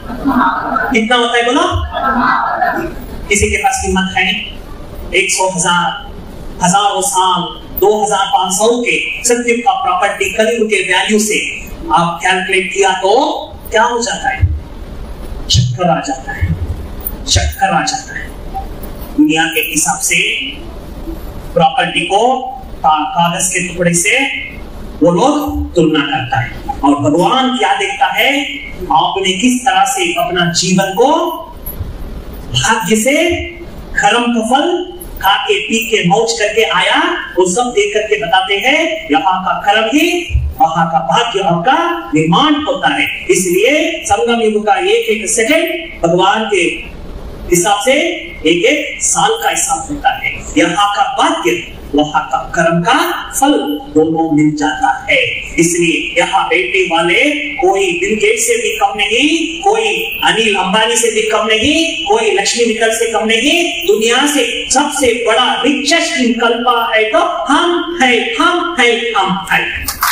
कितना होता है? बोलो। किसी के पास कीमत है? एक सौ हजार, हजारों साल, दो हजार पांच सौ के सतयुग का प्रॉपर्टी कलयुग के वैल्यू से आप कैलकुलेट किया तो क्या हो जाता है? चक्कर आ जाता है, चक्कर आ जाता है। दुनिया के हिसाब से प्रॉपर्टी को कागज के टुकड़े से वो लोग तुलना करता है, और भगवान क्या देखता है? आपने किस तरह से अपना जीवन को भाग्य से कर्म का फल खा के पी के मौज करके आया, वो सब देख करके बताते हैं यहाँ का कर्म ही वहां का भाग्य आपका निर्माण होता है। इसलिए संगम युग का एक एक सेकंड भगवान के हिसाब से एक एक साल का हिसाब होता है। यहाँ का भाग्य वहां का कर्म का फल दोनों मिल जाता है। इसलिए यहाँ बैठने वाले कोई बिल गेट से भी कम नहीं, कोई अनिल अंबानी से भी कम नहीं, कोई लक्ष्मी मित्तल से कम नहीं। दुनिया से सबसे बड़ा रिचेस्ट विकल्प है तो हम है, हम है, हम है।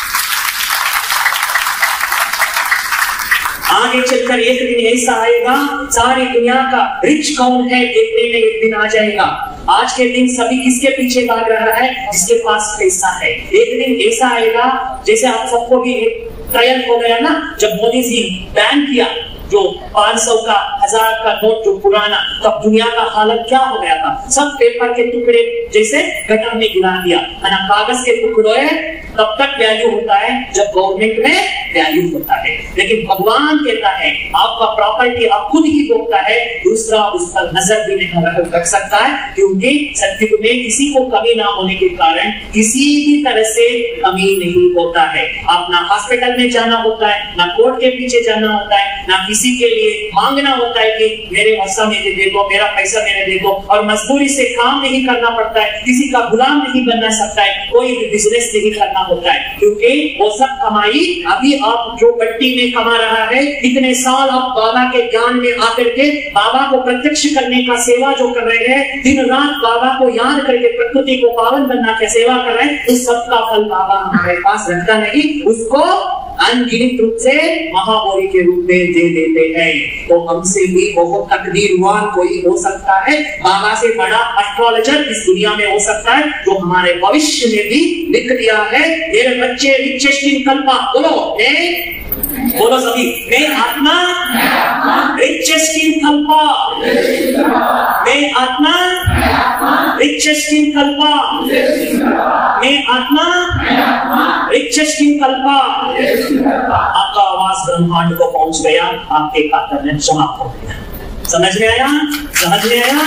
आगे चलकर एक दिन ऐसा आएगा, सारी दुनिया का रिच कौन है देखने में एक दिन आ जाएगा। आज के दिन सभी किसके पीछे भाग रहा है? जिसके पास पैसा है। एक दिन ऐसा आएगा, जैसे आप सबको भी ट्रायल हो गया ना, जब मोदी जी बैन किया जो पांच सौ का, हजार का नोट जो पुराना, तब दुनिया का हालत क्या हो गया था? सब पेपर के टुकड़े जैसे गटर में गिरा दिया, है ना। कागज के टुकड़े तब तक वैल्यू होता है जब गवर्नमेंट में वैल्यू होता है। लेकिन भगवान कहता है आपका प्रॉपर्टी आप खुद ही भोगता है, दूसरा उस पर नजर भी नहीं रख सकता है, क्योंकि सतयुग में किसी को कमी ना होने के कारण किसी भी तरह से कमी नहीं होता है। आप ना हॉस्पिटल में जाना होता है, ना कोर्ट के पीछे जाना होता है, ना किसी के लिए मांगना होता है कि मेरे पैसा मेरे दे दो, मेरा पैसा मेरे दे दो, और मजबूरी से काम नहीं करना पड़ता है, किसी का गुलाम नहीं बनना सकता है, कोई भी बिजनेस नहीं करना होता है, क्योंकि वो सब कमाई अभी आप जो पट्टी में कमा रहा है, इतने साल आप बाबा के ज्ञान में आकर के बाबा को प्रत्यक्ष करने का सेवा जो कर रहे हैं, दिन रात बाबा को याद करके प्रकृति को पावन बनना की सेवा कर रहे हैं, उस सब का फल बाबा हमारे पास रखता नहीं, उसको अनगिनत रूप से महाबोरी के रूप में दे देते हैं। तो हमसे भी बहुत तकदीरवान कोई हो सकता है, बाबा से बड़ा एस्ट्रोलॉजर इस दुनिया में हो सकता है, जो हमारे भविष्य में भी लिख दिया है, मेरे बच्चे रिचेस्ट इन कल्पा, बोलो मैं बोलो सभी, मैं आत्मा रिचेस्ट इन कल्पा, मैं आत्मा रिचेस्ट इन कल्पा, मैं आत्मा रिचेस्ट इन कल्पा। आपका आवाज ब्रह्मांड को पहुंच गया, आपके कार्य समाप्त हो गया। समझ में आया? समझ में आया?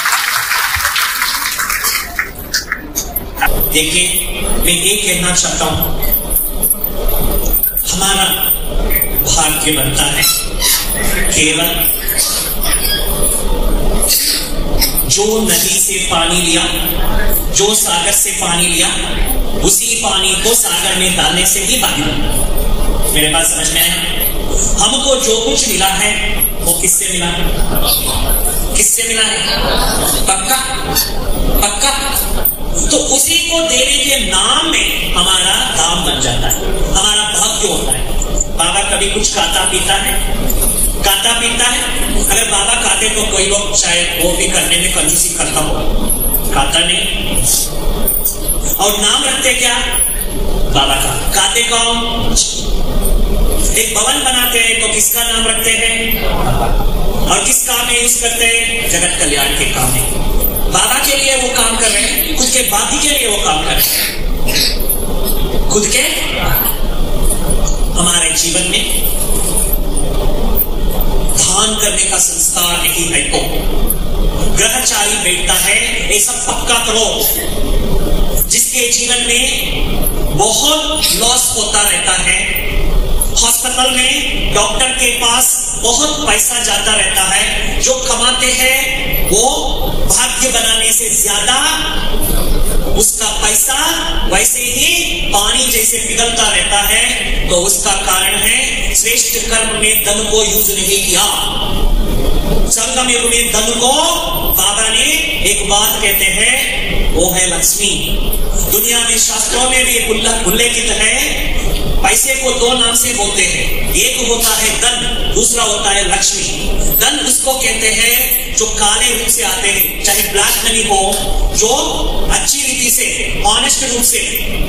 देखिए, मैं ये कहना चाहता हूं, हमारा भाग्य बनता है केवल जो नदी से पानी लिया, जो सागर से पानी लिया, उसी पानी को सागर में डालने से ही पानी बना। मेरे पास समझ में आया? हमको जो कुछ मिला है वो किससे मिला है? किससे मिला है? पक्का पक्का। तो उसी को देने के नाम में हमारा दाम बन जाता है, हमारा भाग्य होता है। बाबा कभी कुछ खाता पीता है? खाता पीता है? अगर बाबा खाते तो कोई लोग शायद वो भी करने में कंजूसी करता हो, खाता नहीं। और नाम रखते क्या? बाबा का। खाते कौन? एक भवन बनाते हैं तो किसका नाम रखते हैं? और किस काम में यूज करते हैं? जगत कल्याण के काम में। बाबा के लिए वो काम कर रहे हैं, खुद के बाकी के लिए वो काम कर रहे हैं, खुद के। हमारे जीवन में दान करने का संस्कार नहीं है तो ग्रहचारी बैठता है, ऐसा पक्का करो। जिसके जीवन में बहुत लॉस होता रहता है, हॉस्पिटल में डॉक्टर के पास बहुत पैसा जाता रहता है, जो कमाते हैं वो भाग्य बनाने से ज्यादा उसका पैसा वैसे ही पानी जैसे पिघलता रहता है, तो उसका कारण है श्रेष्ठ कर्म में धन को यूज नहीं किया। संगम युग में धन को बाबा ने एक बात कहते हैं, वो है लक्ष्मी। दुनिया में शास्त्रों में भी उल्लेखित है, पैसे को दो नाम से बोलते हैं, एक होता है धन, दूसरा होता है लक्ष्मी। धन उसको कहते हैं जो काले रूप से आते हैं, चाहे ब्लैक मनी हो, जो अच्छी रीति से ऑनेस्ट रूप से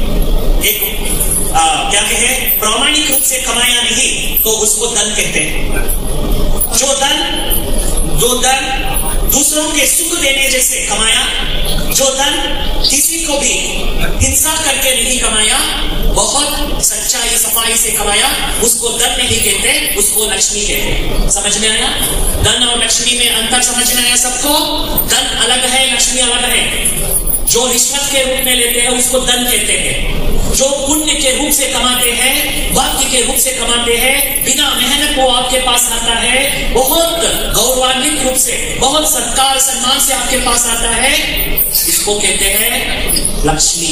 एक आ, क्या कहे प्रामाणिक रूप से कमाया नहीं, तो उसको धन कहते हैं। जो धन जो धन दूसरों के सुख देने जैसे कमाया, जो धन किसी को भी हिंसा करके नहीं कमाया, बहुत सच्चाई सफाई से कमाया, उसको धन नहीं कहते, उसको लक्ष्मी कहते। समझ में आया? धन और लक्ष्मी में अंतर समझ में आया सबको? धन अलग है, लक्ष्मी अलग है। जो रिश्वत के रूप में लेते हैं उसको धन कहते हैं, जो पुण्य के रूप से कमाते हैं, भाग्य के रूप से कमाते हैं, बिना मेहनत वो आपके पास आता है, बहुत गौरवान्वित रूप से, बहुत सत्कार सम्मान से आपके पास आता है, इसको कहते हैं लक्ष्मी।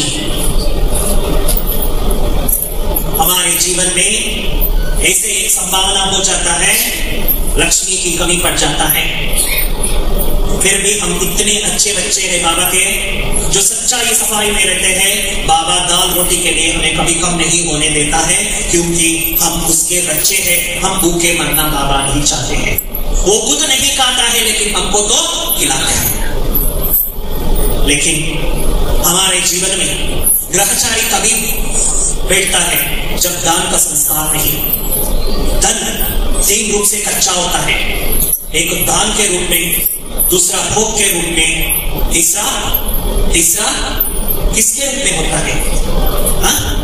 हमारे जीवन में ऐसे एक संभावना हो जाता है, लक्ष्मी की कमी पड़ जाता है, फिर भी हम इतने अच्छे बच्चे हैं बाबा के, जो सच्चाई सफाई में रहते हैं। बाबा दाल रोटी के लिए हमें कभी कम नहीं होने देता है, क्योंकि हम उसके बच्चे हैं। हम भूखे मरना बाबा नहीं चाहते हैं। वो खुद नहीं खाता है लेकिन हमको तो खिलाता है। लेकिन हमारे जीवन में ग्रहचारी कभी बैठता है जब दान का संस्कार नहीं। धन तीन रूप से कच्चा होता है, एक दान के रूप में, दूसरा भोग के रूप में, तीसरा तीसरा किसके रूप में होता है? हाँ?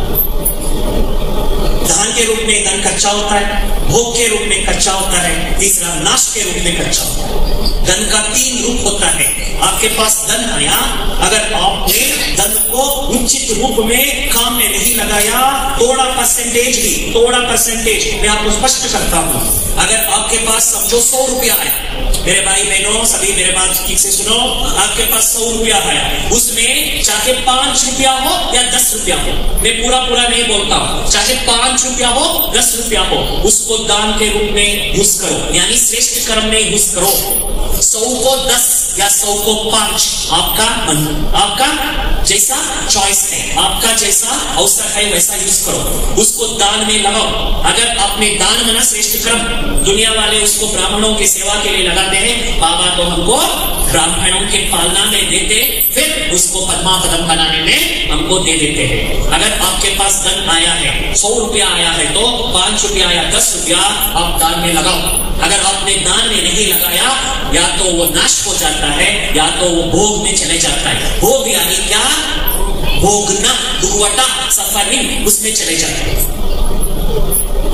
दान के रूप में धन कच्चा होता है, भोग के रूप में कच्चा होता है, तीसरा नाश के रूप में कच्चा होता है। धन का तीन रूप होता है। आपके पास धन आया, अगर आपने धन को उचित रूप में काम में नहीं लगाया, थोड़ा परसेंटेज भी, थोड़ा परसेंटेज मैं आपको स्पष्ट करता हूं, अगर आपके पास समझो सौ रुपया आया, मेरे भाई बहनों सभी मेरे बात ठीक से सुनो, आपके पास सौ रुपया आया, उसमें चाहे पांच रुपया हो या दस रुपया हो, मैं पूरा पूरा नहीं बोलता हूं, चाहे पांच रुपया हो दस रुपया हो, उसको दान के रूप में यूज करो, यानी श्रेष्ठ कर्म में यूज करो। सौ को दस या सौ को पांच, आपका मन, आपका जैसा चॉइस है, आपका जैसा अवसर है वैसा यूज करो, उसको दान में लगाओ। अगर आपने दान मना श्रेष्ठ कर्म, दुनिया वाले उसको ब्राह्मणों की सेवा के लिए लगाते हैं, बाबा तो हमको ब्राह्मणों के पालना में देते, फिर उसको पद्मा पदम बनाने में हमको दे देते हैं। अगर आपके पास धन आया है, सौ रुपया आया है, तो पांच रुपया या दस रुपया आप दान में लगाओ। अगर आपने दान में नहीं लगाया, या तो वो नाश हो जाता है या तो वो भोग में चले जाता है। भोग यानी क्या? भोगना, दुर्वटा, सफरिंग, उसमें चले जाता है।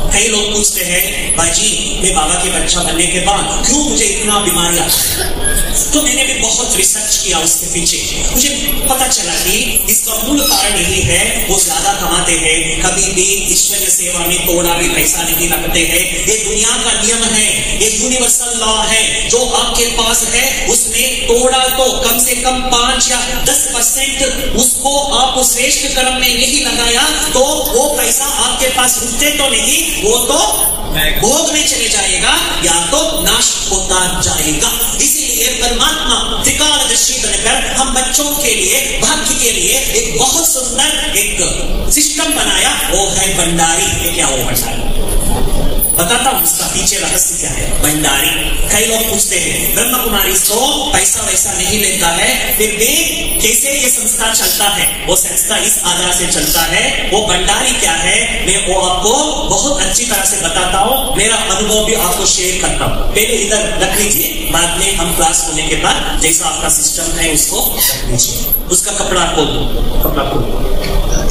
कई लोग पूछते हैं, भाई जी मैं बाबा के बच्चा बनने के बाद क्यों मुझे इतना बीमारी आता है? तो मैंने भी बहुत रिसर्च किया उसके पीछे, मुझे पता चला कि इसका मूल कारण यही है, वो ज्यादा कमाते हैं, कभी भी ईश्वरीय सेवा में थोड़ा भी पैसा नहीं रखते हैं। ये दुनिया का नियम है, ये यूनिवर्सल लॉ है, जो आपके पास है उसमें थोड़ा तो कम से कम पांच या दस परसेंट उसको आप श्रेष्ठ कर्म में नहीं लगाया तो वो पैसा आपके पास रुकते तो नहीं, वो तो भोग में चले जाएगा या तो नाश होता जाएगा। इसीलिए परमात्मा त्रिकालदर्शी बनकर हम बच्चों के लिए, भाग्य के लिए एक बहुत सुंदर एक सिस्टम बनाया, वो है भंडारी। ये क्या हो भंडारी? बताता हूं उसका पीछे रहस्य क्या है। भंडारी, कई लोग पूछते हैं ब्रह्म कुमारी तो पैसा वैसा नहीं लेता है, फिर भी कैसे ये संस्था चलता है? वो संस्था इस आधार से चलता है। वो भंडारी क्या है मैं वो आपको बहुत अच्छी तरह से बताता हूँ, मेरा अनुभव भी आपको शेयर करता हूँ। पहले इधर रख लीजिए, बाद में हम क्लास होने के बाद जैसा आपका सिस्टम है उसको रख लीजिए। उसका कपड़ा खोल दो, कपड़ा खोल दो।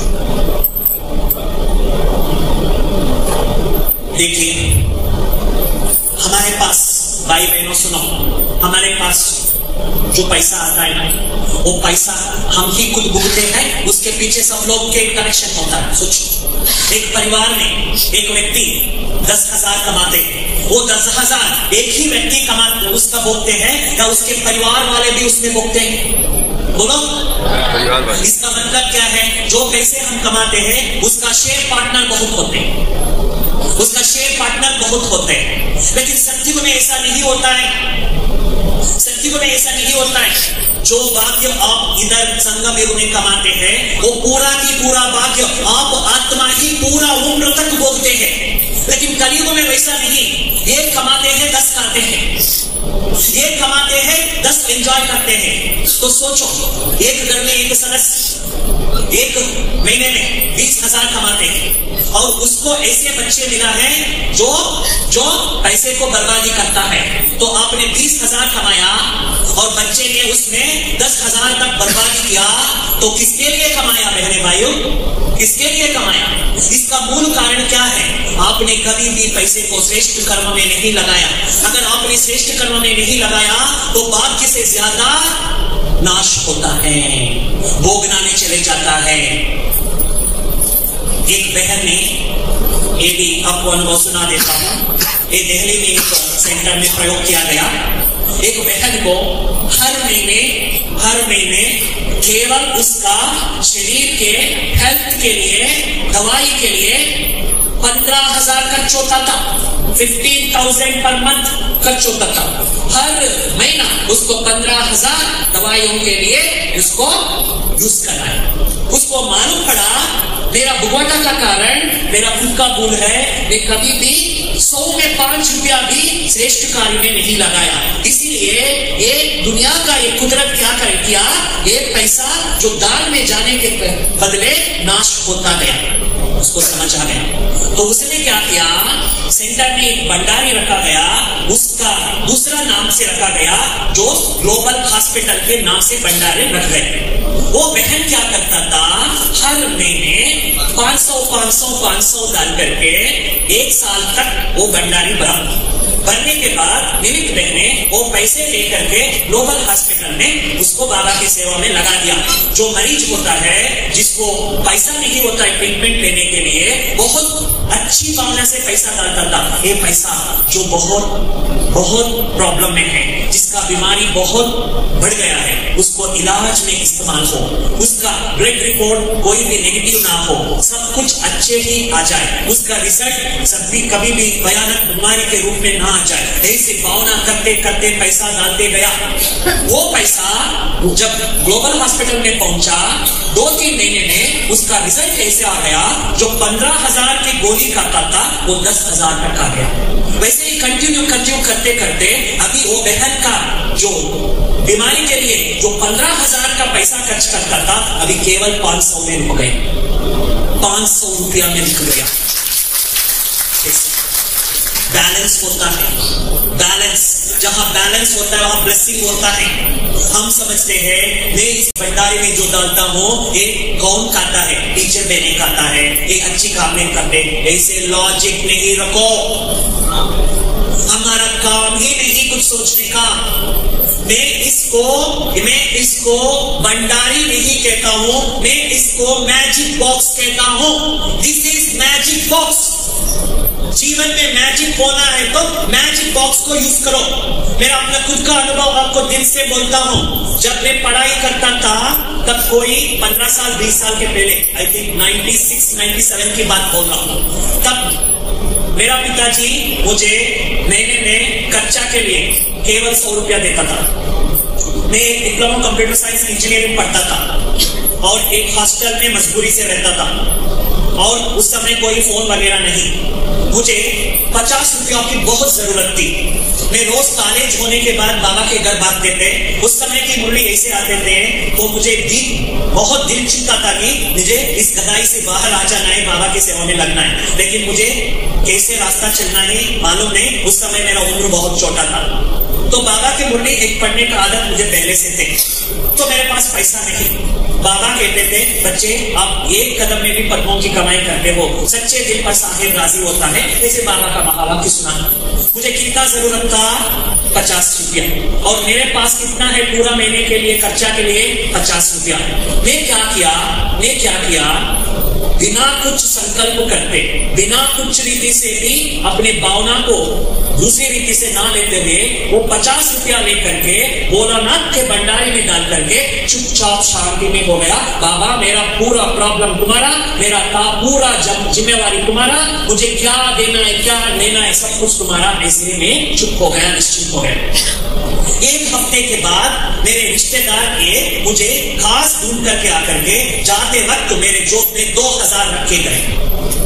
देखिए हमारे पास भाई बहनों सुनो, हमारे पास जो पैसा आता है ना वो पैसा हम ही खुद भुगते हैं, उसके पीछे सब लोग के कनेक्शन होता है। सोचो एक परिवार में एक व्यक्ति दस हजार कमाते हैं, वो दस हजार एक ही व्यक्ति कमाते उसका भोगते हैं या उसके परिवार वाले भी उसमें भोगते हैं? बोलो परिवार। इसका मतलब क्या है? जो पैसे हम कमाते हैं उसका शेयर पार्टनर बहुत होते हैं, उसका शेयर पार्टनर बहुत होते हैं। लेकिन सत्युग में ऐसा नहीं होता है, सत्युग में ऐसा नहीं होता है। जो भाग्य आप इधर संगम में कमाते हैं वो पूरा की पूरा भाग्य आप आत्मा ही पूरा उम्र तक भोगते हैं। लेकिन कलयुग में वैसा नहीं, एक कमाते हैं दस खाते हैं, एक कमाते हैं दस एंजॉय करते हैं। तो सोचो एक घर में एक सदस्य एक महीने में बीस हजार कमाते हैं और उसको ऐसे बच्चे मिला है जो जो पैसे को बर्बादी करता है। तो आपने बीस हजार कमाया और बच्चे ने उसमें दस हजार तक बर्बादी किया, तो किसके लिए कमाया बहने भाइयों? किसके लिए कमाया? इसका मूल कारण क्या है? आपने कभी भी पैसे को श्रेष्ठ कर्म में नहीं लगाया। अगर आपने श्रेष्ठ कर्म में नहीं लगाया तो भाग्य से ज्यादा नाश होता है, भोगना में चले जाता है। एक बहन ने, ये भी आपको अनुभव सुना देता हूँ, ये दिल्ली में एक सेंटर में प्रयोग किया गया। एक बहन को हर महीने हर महीने केवल उसका शरीर के हेल्थ के लिए, दवाई के लिए पंद्रह हजार खर्च होता था, फिफ्टीन थाउजेंड पर मंथ खर्च होता था। हर महीना उसको पंद्रह हजार दवाइयों के लिए उसको यूज करना है। उसको मालूम पड़ा मेरा भुगवटा का कारण मेरा खुद का भूल है, मैं कभी भी सौ में पांच रुपया भी श्रेष्ठ कार्य में नहीं लगाया। इसीलिए ये दुनिया का ये कुदरत क्या कर किया, ये पैसा जो दान में जाने के बदले नाश होता गया, उसको समझ आ गया। तो उसने क्या किया, सेंटर में एक भंडारी रखा गया, उसका दूसरा नाम से रखा गया जो ग्लोबल हॉस्पिटल के नाम से भंडारी रख गए। वो बहन क्या करता था, हर महीने पांच सौ पांच सौ पांच सौ डाल करके एक साल तक वो भंडारी बना। बनने के बाद निमित्त बहने वो पैसे लेकर के ग्लोबल हॉस्पिटल में उसको बाबा की सेवा में लगा दिया। जो मरीज होता है जिसको पैसा नहीं होता है ट्रीटमेंट लेने के लिए, बहुत अच्छी भावना से पैसा डालता था। ये पैसा जो बहुत बहुत प्रॉब्लम में है, जिसका बीमारी बहुत बढ़ गया है, उसको इलाज में इस्तेमाल हो, उसका ब्लड रिपोर्ट कोई भी नेगेटिव ना हो, सब कुछ अच्छे ही आ जाए, उसका रिजल्ट सब भी कभी भी भयानक बीमारी के रूप में ना आ जाए, ऐसी भावना करते करते पैसा डालते गया। वो पैसा जब ग्लोबल हॉस्पिटल में पहुंचा, दो तीन महीने में उसका रिजल्ट ऐसे आ गया, जो पंद्रह हजार की गोली खाता था वो दस हजार तक आ गया। वैसे ही कंटिन्यू कंटिन्यू करते करते अभी वो बहन का जो बीमारी के लिए जो पंद्रह हजार का पैसा खर्च करता था, अभी केवल पांच सौ में रुक गए, पांच सौ रुपया में रुक गया। बैलेंस होता है। बैलेंस, जहां बैलेंस होता है वहां ब्लेसिंग होता है। हम समझते हैं मैं इस भंडारे में जो डालता हूं ये कौन खाता है, टीचर में नहीं खाता है, ये अच्छी काम नहीं करते, ऐसे लॉजिक नहीं रखो। हमारा काम ही नहीं कुछ सोचने का। मैं इसको मैं इसको भंडारी नहीं कहता हूं, मैं इसको मैजिक बॉक्स कहता हूं। This is magic box. जीवन में मैजिक होना है तो मैजिक बॉक्स को यूज करो। मेरा अपना खुद का अनुभव आपको दिल से बोलता हूं। जब मैं पढ़ाई करता था तब कोई पंद्रह साल बीस साल के पहले, I think ninety six ninety seven की बात बोल रहा हूं, तब मेरा पिताजी मुझे महीने में कच्चा के लिए केवल सौ रुपया देता था। मैं एक डिप्लोमा कंप्यूटर साइंस इंजीनियरिंग पढ़ता था और एक हॉस्टल में मजबूरी से रहता था और उस समय कोई फोन वगैरह नहीं। मुझे पचास रुपया की बहुत जरूरत थी। मैं रोज कॉलेज होने के बाद बाबा के घर भागते थे। उस समय की मुरली ऐसे आते थे तो मुझे दिल बहुत दिल चिंता था कि मुझे इस गदाई से बाहर आ जाना है, बाबा के सेवा में लगना है, लेकिन मुझे कैसे रास्ता चलना है मालूम नहीं। उस समय मेरा उम्र बहुत छोटा था तो बाबा के मुरली एक पढ़ने का आदत मुझे पहले से थे। तो मेरे पास पैसा नहीं। बाबा कहते थे बच्चे आप एक कदम में भी पद्मों की कमाई करते हो, सच्चे दिल पर साहिब राजी होता है। ऐसे बाबा का महावाक्य सुना। मुझे कितना जरूरत था? पचास रुपया। और मेरे पास कितना है पूरा महीने के लिए खर्चा के लिए? पचास रुपया। मैं क्या किया मैं क्या किया बिना कुछ संकल्प करते, बिना कुछ रीति से भी अपने भावना को दूसरी रीति से ना लेते हुए वो पचास रुपया लेकर के भोलानाथ के भंडारे में डाल करके चुपचाप शांति में हो गया। बाबा मेरा पूरा प्रॉब्लम तुम्हारा, मेरा का पूरा जिम्मेवारी तुम्हारा, मुझे क्या देना है क्या लेना है सब कुछ तुम्हारा। ऐसे में चुप हो गया, निश्चिंत हो गया। एक हफ्ते के बाद मेरे रिश्तेदार के मुझे खास ढूंढ करके आकर के जाते वक्त मेरे जोत में दो हजार रखे गए।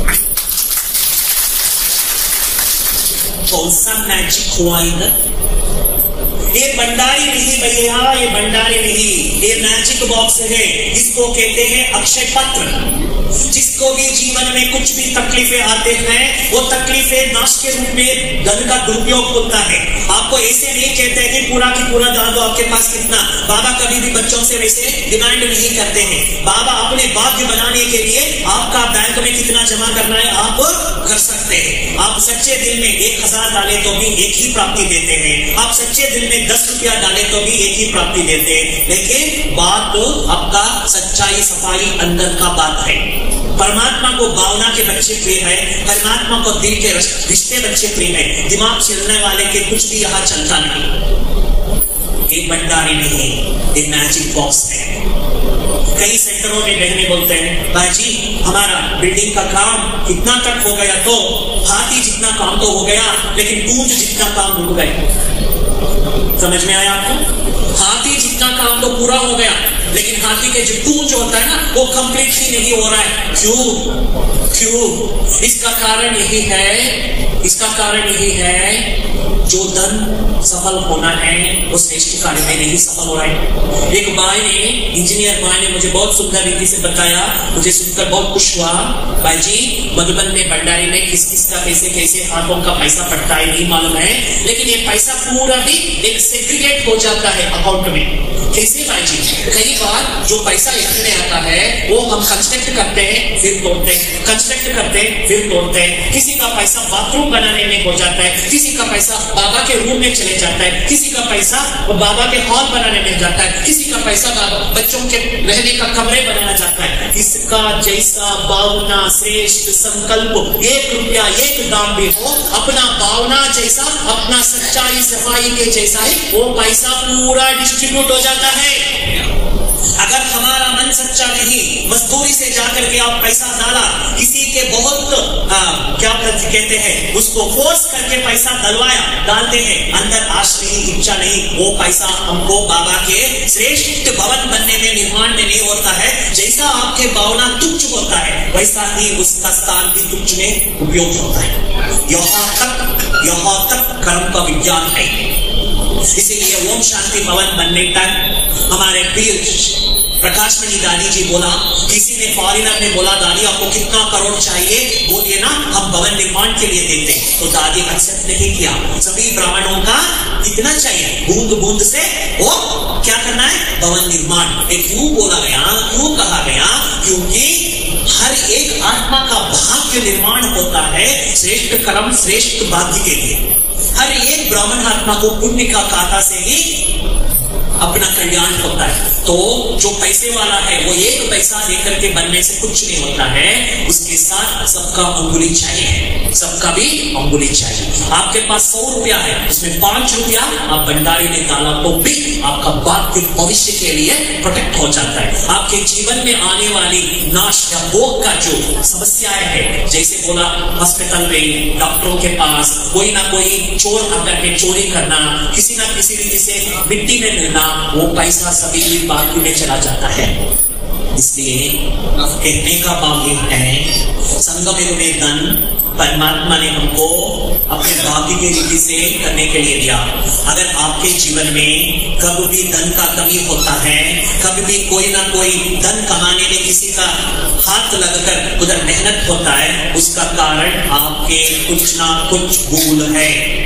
कौन सा मैजिक हुआ इधर? ये भंडारी नहीं भैया, ये भंडारी नहीं, ये मैजिक बॉक्स है। इसको कहते हैं अक्षय पत्र। जिसको भी जीवन में कुछ भी तकलीफें आते हैं वो तकलीफें नाश के रूप में धन का दुरुपयोग होता है। आपको ऐसे नहीं कहते हैं कि पूरा की पूरा डाल दो, आपके पास कितना। बाबा कभी भी बच्चों से वैसे डिमांड नहीं करते हैं। बाबा अपने भाग्य बनाने के लिए आपका बैंक में कितना जमा करना है आप कर सकते हैं। आप सच्चे दिल में एक हजार डाले तो भी एक ही प्राप्ति देते हैं, आप सच्चे दिल में दस रुपया डाले तो भी एक ही प्राप्ति देते हैं। लेकिन बात तो आपका सच्चाई सफाई अंदर का बात है। परमात्मा को भावना के बच्चे प्रिय है, परमात्मा को दिल के रिश्ते बच्चे प्रिय है। दिमाग चलने वाले के कुछ भी यहाँ चलता नहीं। एक भंडारी नहीं, एक मैजिक बॉक्स है। कई सेक्टरों में बहने बोलते हैं भाई हमारा बिल्डिंग का काम कितना तक हो गया, तो हाथी जितना काम तो हो गया लेकिन टूंज जितना काम रुक गए। समझ में आया आपको? हाथी जितना काम तो पूरा हो गया लेकिन हाथी के जो टूंज होता है ना वो कंप्लीट ही नहीं हो रहा है। क्यों क्यों? इसका कारण यही है इसका कारण यही है जो धन सफल होना है वो श्रेष्ठ कार्य में नहीं सफल हो रहा है। एक भाई ने इंजीनियर भाई ने मुझे बहुत सुंदर रीति से बताया, मुझे सुनकर बहुत खुश हुआ। भाई जी मधुबन में भंडारी में किस किस का कैसे कैसे हाथों का पैसा पड़ता है नहीं मालूम है, लेकिन ये पैसा पूरा भी एक सेग्रीगेट हो जाता है अकाउंट में। कैसे भाई जी? कई बार जो पैसा इतने आता है वो हम कंस्ट्रक्ट करते हैं फिर तोड़ते हैं, कंस्ट्रक्ट करते हैं फिर तोड़ते हैं। किसी का पैसा बाथरूम बनाने में हो जाता है, किसी का पैसा बाबा के रूम में चले जाता है, किसी का पैसा बाबा के हॉल बनाने में जाता है, किसी का पैसा बाबा बच्चों के रहने का कमरे बनाया जाता है। इसका जैसा भावना श्रेष्ठ संकल्प एक रुपया एक दाम भी हो, अपना भावना जैसा अपना सच्चाई सफाई के जैसा ही वो पैसा पूरा डिस्ट्रीब्यूट हो जाता है। अगर हमारा मन सच्चा नहीं, मजदूरी से जाकर के आप पैसा डाला, किसी के बहुत आ, क्या कहते हैं उसको फोर्स करके पैसा डलवाया, डालते हैं, अंदर आश नहीं इच्छा नहीं, वो पैसा हमको बाबा के श्रेष्ठ भवन बनने में निर्माण में नहीं होता है। जैसा आपके भावना तुच्छ होता है वैसा ही उसका स्थान भी तुच्छ में उपयोग होता है। यहाँ तक यहाँ तक कर्म का विज्ञान है। इसीलिए ओम शांति भवन बनने तक हमारे प्रिय प्रकाश मणि दादी जी बोला, किसी ने फॉरेनर ने बोला दादी आपको कितना करोड़ चाहिए, बोलिए ना हम भवन निर्माण के लिए देते हैं। तो दादी एक्सेप्ट नहीं किया। सभी ब्राह्मणों का कितना चाहिए, बूंद बूंद से वो क्या करना है, भवन निर्माण। एक क्यों बोला गया, क्यों कहा गया, क्योंकि हर एक आत्मा का भाग्य निर्माण होता है श्रेष्ठ कर्म श्रेष्ठ भाग्य के लिए। हर एक ब्राह्मण आत्मा को पुण्य का खाता से ही अपना कल्याण होता है। तो जो पैसे वाला है वो एक पैसा देकर के बनने से कुछ नहीं होता है, उसके साथ सबका अंगुली चाहिए, सबका भी अंगुली चाहिए। आपके पास सौ रुपया है, उसमें पांच रुपया आप भंडारी ने डाला तो भी आपका बाप के भविष्य के लिए प्रोटेक्ट हो जाता है। आपके जीवन में आने वाली नाश या भोग का जो समस्याएं है, जैसे बोला हॉस्पिटल में डॉक्टरों के पास कोई ना कोई चोर आकर के चोरी करना, किसी ना किसी रीति से मिट्टी में मिलना, वो पैसा सभी बाकी में चला जाता है। इसलिए कहने का भाव ये है, संगम में धन परमात्मा ने हमको अपने भाग्य की रीति से करने के लिए दिया। अगर आपके जीवन में कभी भी धन का कमी होता है, कभी भी कोई ना कोई धन कमाने में किसी का हाथ लगकर उधर मेहनत होता है, उसका कारण आपके कुछ ना कुछ भूल है।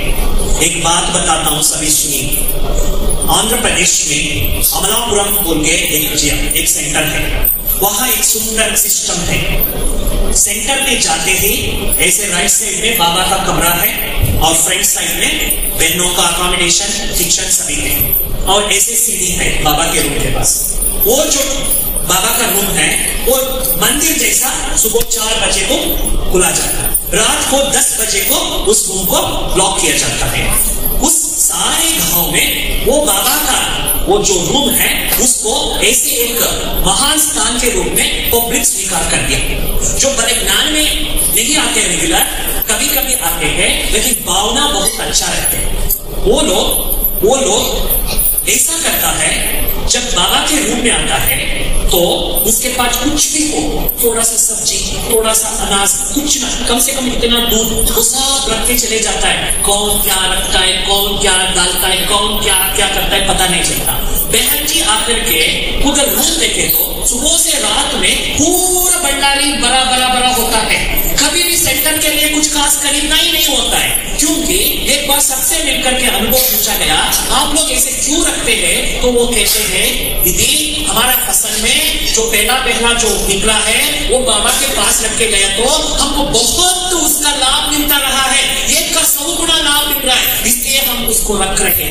एक बात बताता हूं, सभी सुनिए। आंध्र प्रदेश में अमलापुरम बोल के एक एक सेंटर है, वहां एक सुंदर सिस्टम है। सेंटर में जाते ही ऐसे राइट साइड में बाबा का कमरा है और फ्रंट साइड में बहनों का अकोमोडेशन किचन सभी है, और ऐसे सीढ़ी है बाबा के रूम के पास। वो जो बाबा का रूम है वो मंदिर जैसा सुबह चार बजे को खुला जाता है, रात को दस बजे को उस रूम को ब्लॉक किया जाता है। उस सारे गांव में वो बाबा का वो जो रूम है उसको ऐसे एक महान स्थान के रूप में पब्लिक स्वीकार कर दिया। जो बड़े ज्ञान में नहीं आते रेगुलर, कभी कभी आते हैं, लेकिन भावना बहुत अच्छा रहते हैं। वो लोग वो लोग ऐसा करता है, जब बाबा के रूम में आता है तो उसके पास कुछ भी हो, थोड़ा सा सब्जी, थोड़ा सा अनाज, कुछ ना, कम से कम इतना दूध, वो सब रख के चले जाता है। कौन क्या रखता है, कौन क्या डालता है, कौन क्या क्या करता है, पता नहीं चलता। बहन जी आकर के उधर रूम देखे तो सुबह से रात में पूरा भंडारी बड़ा बड़ा बड़ा होता है। कभी भी सेंटर के लिए कुछ खास खरीदना ही नहीं होता है, क्योंकि एक बार सबसे मिलकर के अनुभव पूछा गया, आप लोग ऐसे क्यों रखते हैं? तो वो कहते हैं, दीदी हमारा फसल में जो पहला पहला जो निकला है वो बाबा के पास रख के गया तो हमको बहुत उसका लाभ मिलता रहा है, एक का सौ गुना लाभ मिल रहा है, इसलिए हम उसको रख रहे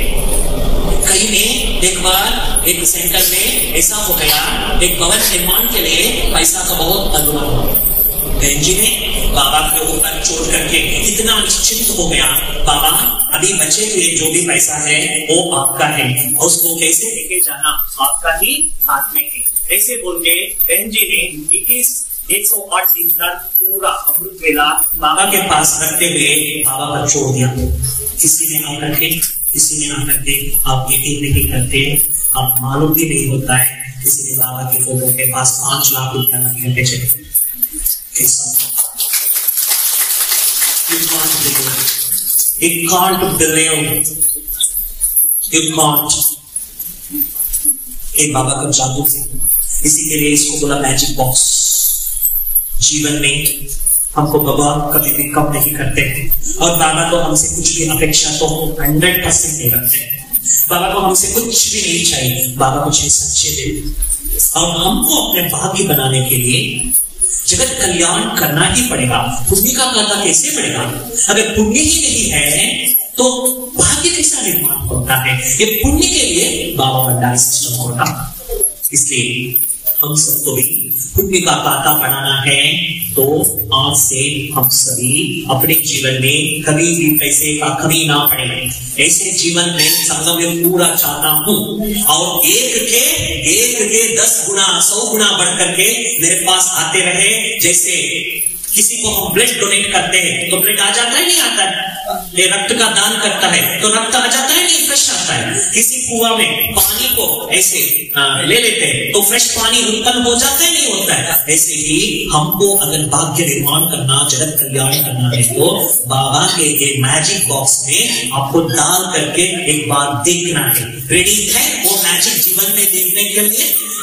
हैं। कहीं में एक बार एक सेंटर में ऐसा हो गया, एक भवन निर्माण के लिए पैसा का बहुत अधूरा हो गया। बहन जी ने बाबा के ऊपर छोड़ करके इतना निश्चिंत हो गया, बाबा अभी बचे हुए जो भी पैसा है वो आपका है, उसको कैसे लेके जाना आपका ही हाथ में है। ऐसे बोल के बहन जी ने इक्कीस एक सौ आठ दिन तक पूरा अमृत वेला बाबा के पास रखते हुए बाबा पर छोड़ दिया। किसी ने आकर के किसी ने आकर के आप यकीन नहीं करते, आप मालूम भी नहीं होता है, किसी ने बाबा के फोटो के पास पांच लाख रुपया रखने चले गए। You can't believe, you can't। एक बाबा का जादू है, इसी के लिए इसको बोला मैजिक बॉक्स। जीवन में हमको बाबा कभी भी कम नहीं करते हैं, और बाबा को हमसे कुछ भी अपेक्षा तो हंड्रेड परसेंट नहीं रखते हैं। बाबा को हमसे कुछ भी नहीं चाहिए, बाबा कुछ सच्चे दे। और हमको अपने भाग्य बनाने के लिए जगत कल्याण करना ही पड़ेगा। पुण्य का खाता कैसे पड़ेगा? अगर पुण्य ही नहीं है तो भाग्य कैसा निर्माण होता है? ये पुण्य के लिए बाबा भंडारी सिस्टम होगा। इसलिए हम सबको भी पुण्य का खाता बनाना है, तो आज से हम सभी अपने जीवन में कभी भी पैसे का कमी ना पड़े, ऐसे जीवन में संगम में पूरा चाहता हूँ, और एक के एक के दस गुना सौ गुना बढ़ करके मेरे पास आते रहे। जैसे किसी को हम ब्लड डोनेट करते हैं तो ब्लड आ जाता है, नहीं आता है? ये रक्त का दान करता है तो रक्त आ जाता है, नहीं फ्रेश आता है? किसी कुआं में पानी को ऐसे आ, ले लेते हैं तो फ्रेश पानी उत्पन्न हो जाता है, नहीं होता है? ऐसे ही हमको अगर भाग्य निर्माण करना, जगत कल्याण करना है, तो बाबा के एक मैजिक बॉक्स में आपको डाल करके एक बार देखना है। रेडी है वो मैजिक जीवन में देखने के लिए?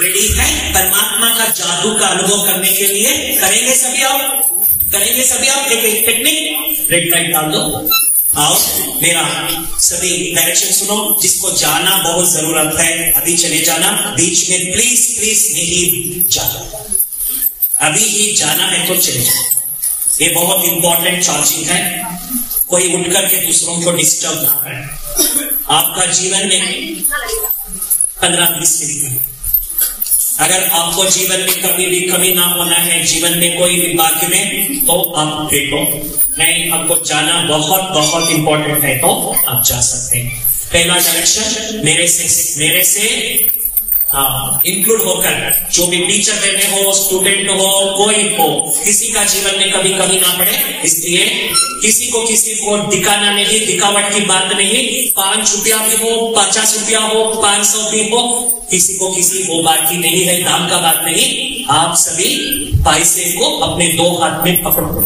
रेडी है परमात्मा का जादू का अनुभव करने के लिए? करेंगे सभी आप? करेंगे सभी आप? एक टेक्निक रेड लाइट डाल दो। आओ मेरा सभी डायरेक्शन सुनो। जिसको जाना बहुत जरूरत है अभी चले जाना, बीच में प्लीज प्लीज नहीं जाना, अभी ही जाना है तो चले जाओ। ये बहुत इंपॉर्टेंट चार्जिंग है। कोई उठ करके दूसरों को डिस्टर्ब ना करे। आपका जीवन में पंद्रह बीस मिनट, अगर आपको जीवन में कभी भी कमी ना होना है, जीवन में कोई भी बाकी में, तो आप देखो नहीं आपको जाना बहुत बहुत इंपॉर्टेंट है तो आप जा सकते हैं। पहला डायरेक्शन मेरे से मेरे से हाँ इंक्लूड होकर, जो भी टीचर देने हो, स्टूडेंट हो, कोई हो, किसी का जीवन में कभी कमी ना पड़े, इसलिए किसी को किसी को दिखाना नहीं, दिखावट की बात नहीं। पांच रुपया भी हो, पचास रुपया हो, पांच सौ भी हो, किसी को किसी वो बात की नहीं है, दाम का बात नहीं। आप सभी पैसे को अपने दो हाथ में पकड़ो।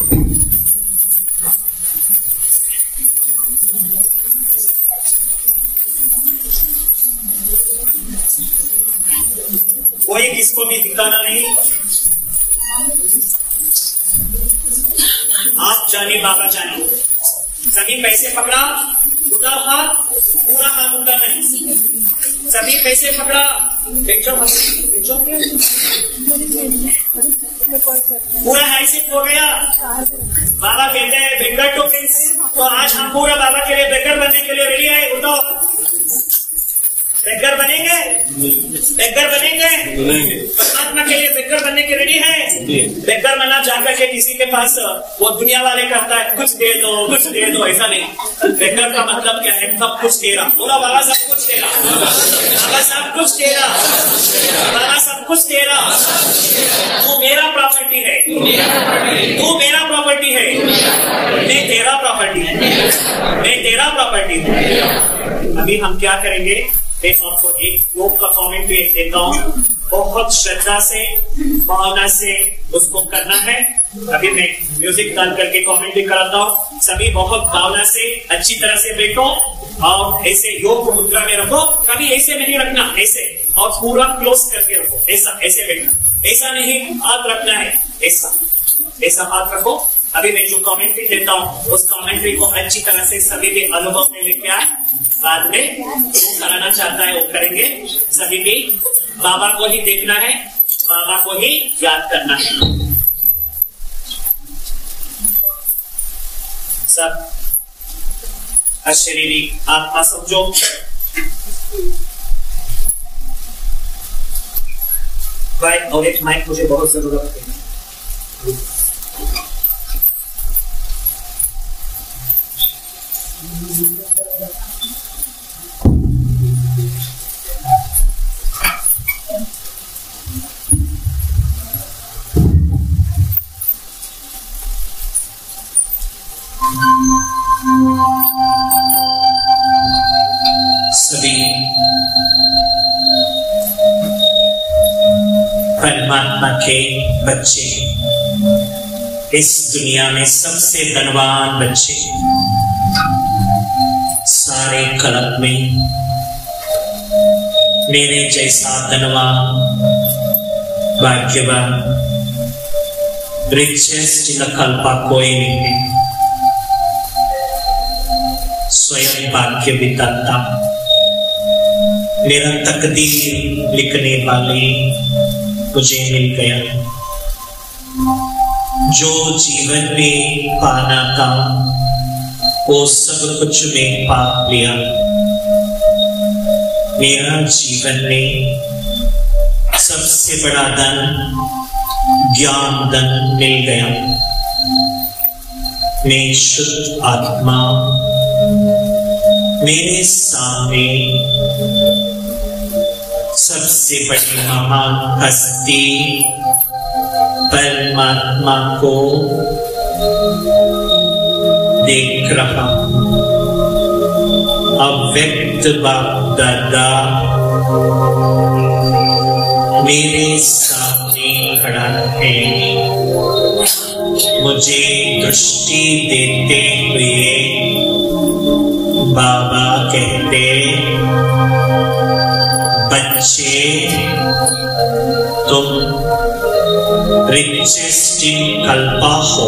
कोई किसको भी दिखाना नहीं। आप जाने बाबा जाने। सभी पैसे पकड़ा, उठा हाथ, पूरा हाथ उठा नहीं। सभी पैसे पकड़ा, पूरा हाईसेट हो गया। बाबा कहते हैं बेकर टू प्रिंस, तो आज हम पूरा बाबा के लिए बेकर बनने के लिए रेडी है। उठो, बेकर बनेंगे, बेकर बनेंगे, परमात्मा के लिए बेकर बनने के रेडी है। बेकर बना जाकर के किसी के पास वो दुनिया वाले करता है कुछ दे दो कुछ दे दो, ऐसा नहीं। बेकर का मतलब क्या है? सब कुछ तेरा। बोला बाबा सब कुछ तेरा, बाबा सब कुछ तेरा, बाबा सब कुछ तेरा। तू मेरा प्रॉपर्टी है, तू मेरा प्रॉपर्टी है, मैं तेरा प्रॉपर्टी है, मैं तेरा प्रॉपर्टी है। अभी हम क्या करेंगे? मैं आपको एक योग का कमेंट भी देता हूँ। बहुत श्रद्धा से, भावना से उसको करना है। अभी मैं म्यूजिक डाल करके कमेंट भी कराता हूँ। सभी बहुत भावना से अच्छी तरह से बैठो और ऐसे योग को मुद्रा में रखो। कभी ऐसे नहीं रखना, ऐसे, और पूरा क्लोज करके रखो। ऐसा ऐसे बैठना, ऐसा नहीं, हाथ रखना है ऐसा, ऐसा हाथ रखो। अभी मैं जो कमेंट्री देता हूँ उस कमेंट्री को अच्छी तरह से सभी भी अनुभव में लेके आए। बाद में जो कराना चाहता है वो करेंगे। सभी भी बाबा को ही देखना है, बाबा को ही याद करना है। सब अशरीरी आत्मा समझो। भाई और एक माइक मुझे बहुत जरूरत है। परमात्मा के बच्चे, इस दुनिया में सबसे धनवान बच्चे, सारे कलप में मेरे जैसा धनवान भाग्यवान रिचेस्ट इन कल्पा कोई नहीं। स्वयं भाग्य विधाता, मेरा तकदीर लिखने वाले मुझे मिल गया। जो जीवन में पाना था वो सब कुछ में पा लिया। मेरा जीवन में सबसे बड़ा धन ज्ञान धन मिल गया। मैं शुद्ध आत्मा, मेरे सामने सबसे बड़ी महान हस्ती परमात्मा को देख रहा हूं। अव्यक्त बाप दादा मेरे सामने खड़ा है। मुझे दृष्टि देते हुए बाबा कहते, बच्चे बच्चे, तुम रिचेस्ट इन कल्पा हो।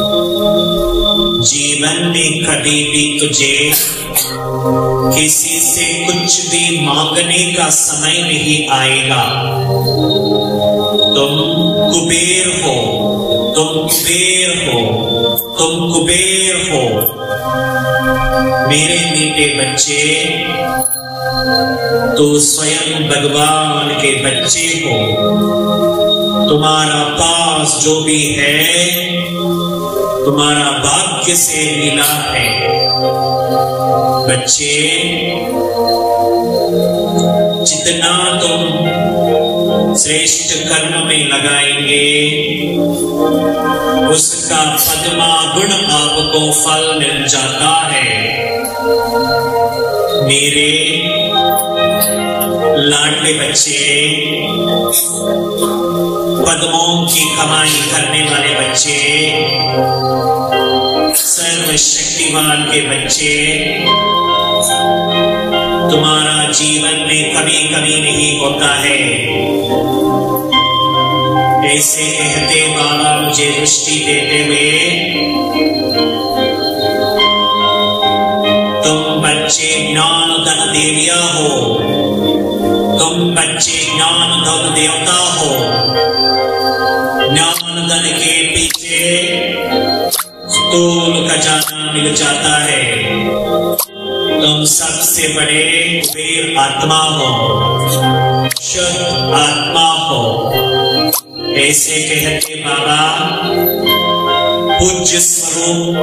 जीवन में कभी भी तुझे किसी से कुछ भी मांगने का समय नहीं आएगा। तुम कुबेर हो, तुम कुबेर हो, तुम कुबेर हो। मेरे मीठे बच्चे, तो स्वयं भगवान के बच्चे हो। तुम्हारा पास जो भी है तुम्हारा भाग्य से मिला है। बच्चे, जितना तुम श्रेष्ठ कर्म में लगाएंगे उसका पद्मा गुण आपको फल मिल जाता है। मेरे लाडले बच्चे, पद्मों की कमाई करने वाले बच्चे, सर्वशक्तिमान के बच्चे, तुम्हारा जीवन में कभी कभी नहीं होता है। ऐसे कहते बाबा मुझे दृष्टि देते हुए, तुम बच्चे ज्ञान धन देविया हो, तुम बच्चे ज्ञान धन देवता हो। ज्ञान धन के पीछे स्थूल खजाना मिल जाता है। तुम सबसे बड़े कुबेर आत्मा हो, शुद्ध आत्मा हो। ऐसे कहते बाबा पूज्य स्वरूप,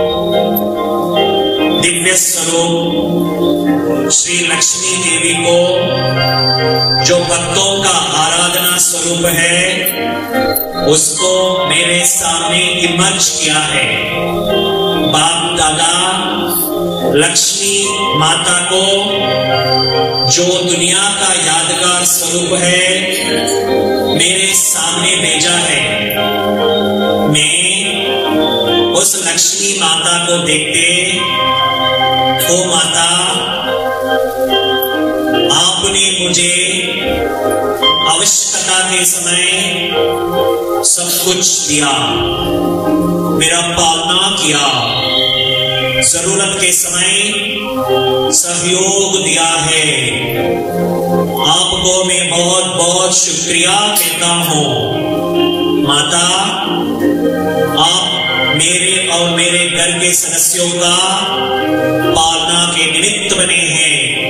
दिव्य स्वरूप श्री लक्ष्मी देवी को, जो भक्तों का आराधना स्वरूप है, उसको मेरे सामने इमर्ज किया है। बाप दादा लक्ष्मी माता को, जो दुनिया का यादगार स्वरूप है, मेरे सामने भेजा है। मैं उस लक्ष्मी माता को देखते, ओ माता, आपने मुझे आवश्यकता के समय सब कुछ दिया, मेरा पालना किया, जरूरत के समय सहयोग दिया है। आपको मैं बहुत बहुत शुक्रिया कहता हूँ। माता, आप मेरे और मेरे घर के सदस्यों का पालना के निमित्त बने हैं।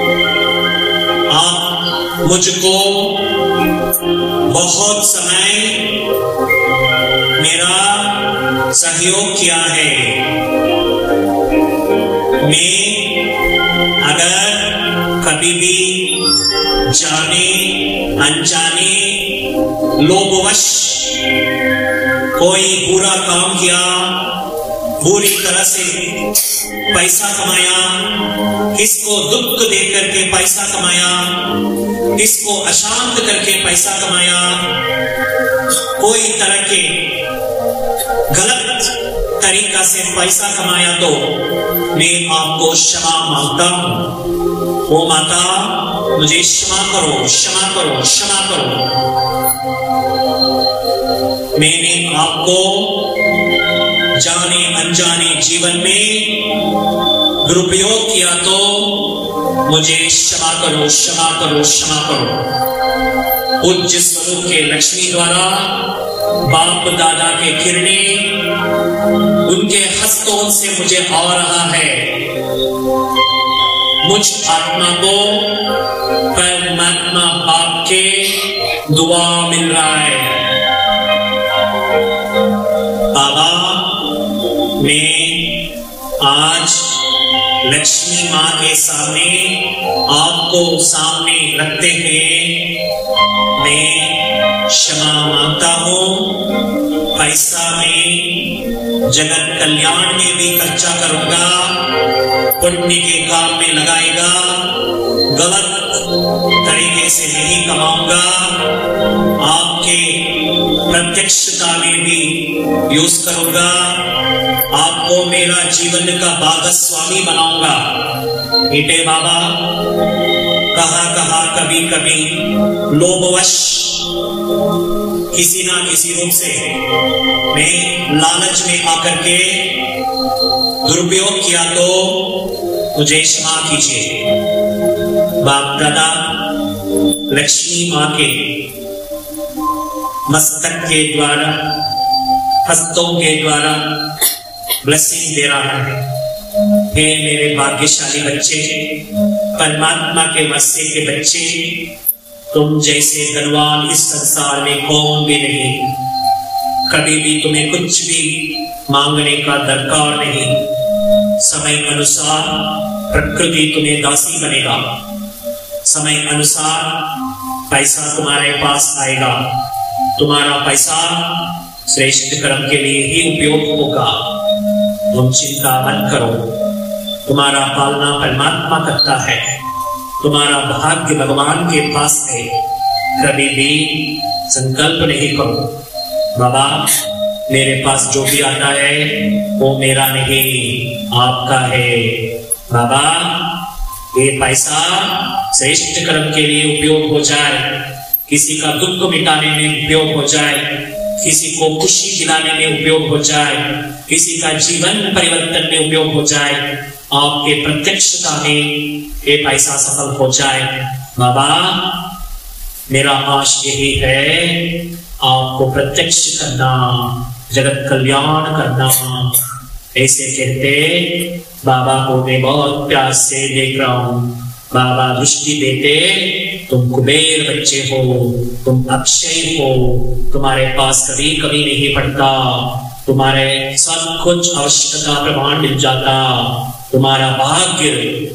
आप मुझको बहुत समय मेरा सहयोग किया है। मैं अगर कभी भी जाने अनजाने लोभवश कोई बुरा काम किया, बुरी तरह से पैसा कमाया, किसको दुख दे करके पैसा कमाया, किसको अशांत करके पैसा कमाया, कोई तरह के गलत तरीका से पैसा कमाया, तो मैं आपको क्षमा मांगता हूं। ओ माता, मुझे क्षमा करो, क्षमा करो, क्षमा करो। मैंने आपको जाने अनजाने जीवन में दुरुपयोग किया, तो मुझे क्षमा करो, क्षमा करो, क्षमा करो। पूज्य स्वरूप के लक्ष्मी द्वारा बाप दादा के किरणें उनके हस्तों से मुझे आ रहा है। मुझ आत्मा को परमात्मा बाप के दुआ मिल रहा है। बाबा, मैं आज लक्ष्मी माँ के सामने, आपको सामने रखते हुए मैं क्षमा मांगता हूँ। पैसा में जगत कल्याण में भी खर्चा करूंगा, पुण्य के काम में लगाएगा, गलत तरीके से नहीं कमाऊंगा, आपके प्रत्यक्षता में भी यूज करूंगा, आपको मेरा जीवन का भागस्वामी बनाऊंगा। बेटे बाबा, कहा कहा कभी कभी लोभवश किसी ना किसी रूप से मैं लालच में आकर के दुरुपयोग किया तो मुझे क्षमा कीजिए। बाप दादा लक्ष्मी माँ के मस्तक के द्वारा, हस्तों के द्वारा ब्लेसिंग दे रहा है। हे मेरे भाग्यशाली बच्चे, परमात्मा के मस्से के बच्चे, तुम जैसे धनवान इस संसार में कौन भी नहीं। कभी भी तुम्हें कुछ भी मांगने का दरकार नहीं। समय अनुसार प्रकृति तुम्हें दासी बनेगा। समय अनुसार पैसा तुम्हारे पास आएगा। तुम्हारा पैसा श्रेष्ठ कर्म के लिए ही उपयोग होगा। तुम चिंता मत करो, तुम्हारा पालना परमात्मा करता है। तुम्हारा भाग्य भगवान के पास है। कभी भी संकल्प नहीं करो बाबा मेरे पास जो भी आता है वो मेरा नहीं, आपका है। बाबा ये पैसा श्रेष्ठ कर्म के लिए उपयोग हो जाए, किसी का दुख मिटाने में उपयोग हो जाए, किसी को खुशी दिलाने में उपयोग हो जाए, किसी का जीवन परिवर्तन में उपयोग हो जाए, आपके प्रत्यक्षता में ये पैसा सफल हो जाए। बाबा मेरा आश यही है, आपको प्रत्यक्ष करना, जगत कल्याण करना। ऐसे कहते बाबा को मैं बहुत प्यार से देख रहा हूँ। बाबा दृष्टि देते, तुम कुबेर बच्चे हो, तुम अक्षय हो, तुम्हारे पास कभी कभी नहीं पड़ता, तुम्हारे सब कुछ आवश्यकता प्रमाण मिल जाता। तुम्हारा भाग्य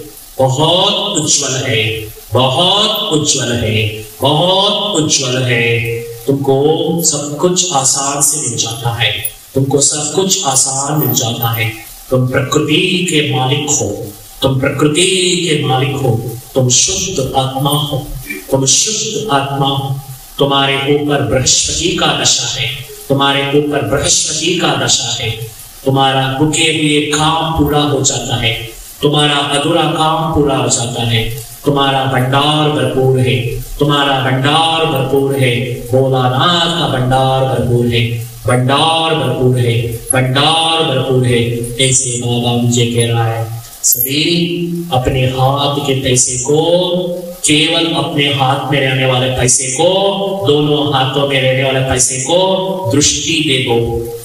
बहुत उज्जवल है, बहुत उज्जवल है, बहुत उज्जवल है। तुमको सब कुछ आसान से मिल जाता है, तुमको सब कुछ आसान मिल जाता है। तुम प्रकृति के मालिक हो, तुम प्रकृति के मालिक हो, तुम शुद्ध आत्मा हो, तुम शुद्ध आत्मा हो। तुम्हारे ऊपर बृहस्पति का दशा है, तुम्हारे ऊपर बृहस्पति का दशा है। तुम्हारा रुके हुए काम पूरा हो जाता है, तुम्हारा अधूरा काम पूरा हो जाता है। तुम्हारा भंडार भरपूर है, तुम्हारा भंडार भरपूर है। भोलानाथ का भंडार भरपूर है, भंडार भरपूर है, भंडार भरपूर है। ऐसे बाबा मुझे कह रहा है, सभी अपने हाथ के पैसे को, केवल अपने हाथ में रहने वाले पैसे को, दोनों हाथों में रहने वाले पैसे को दृष्टि दे दो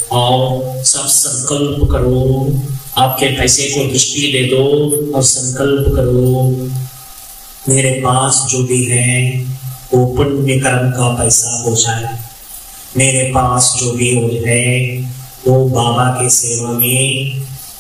और सब संकल्प करो। आपके पैसे को दृष्टि दे दो और संकल्प करो, मेरे पास जो भी है वो पुण्य कर्म का पैसा हो जाए। मेरे पास जो भी है वो बाबा की सेवा में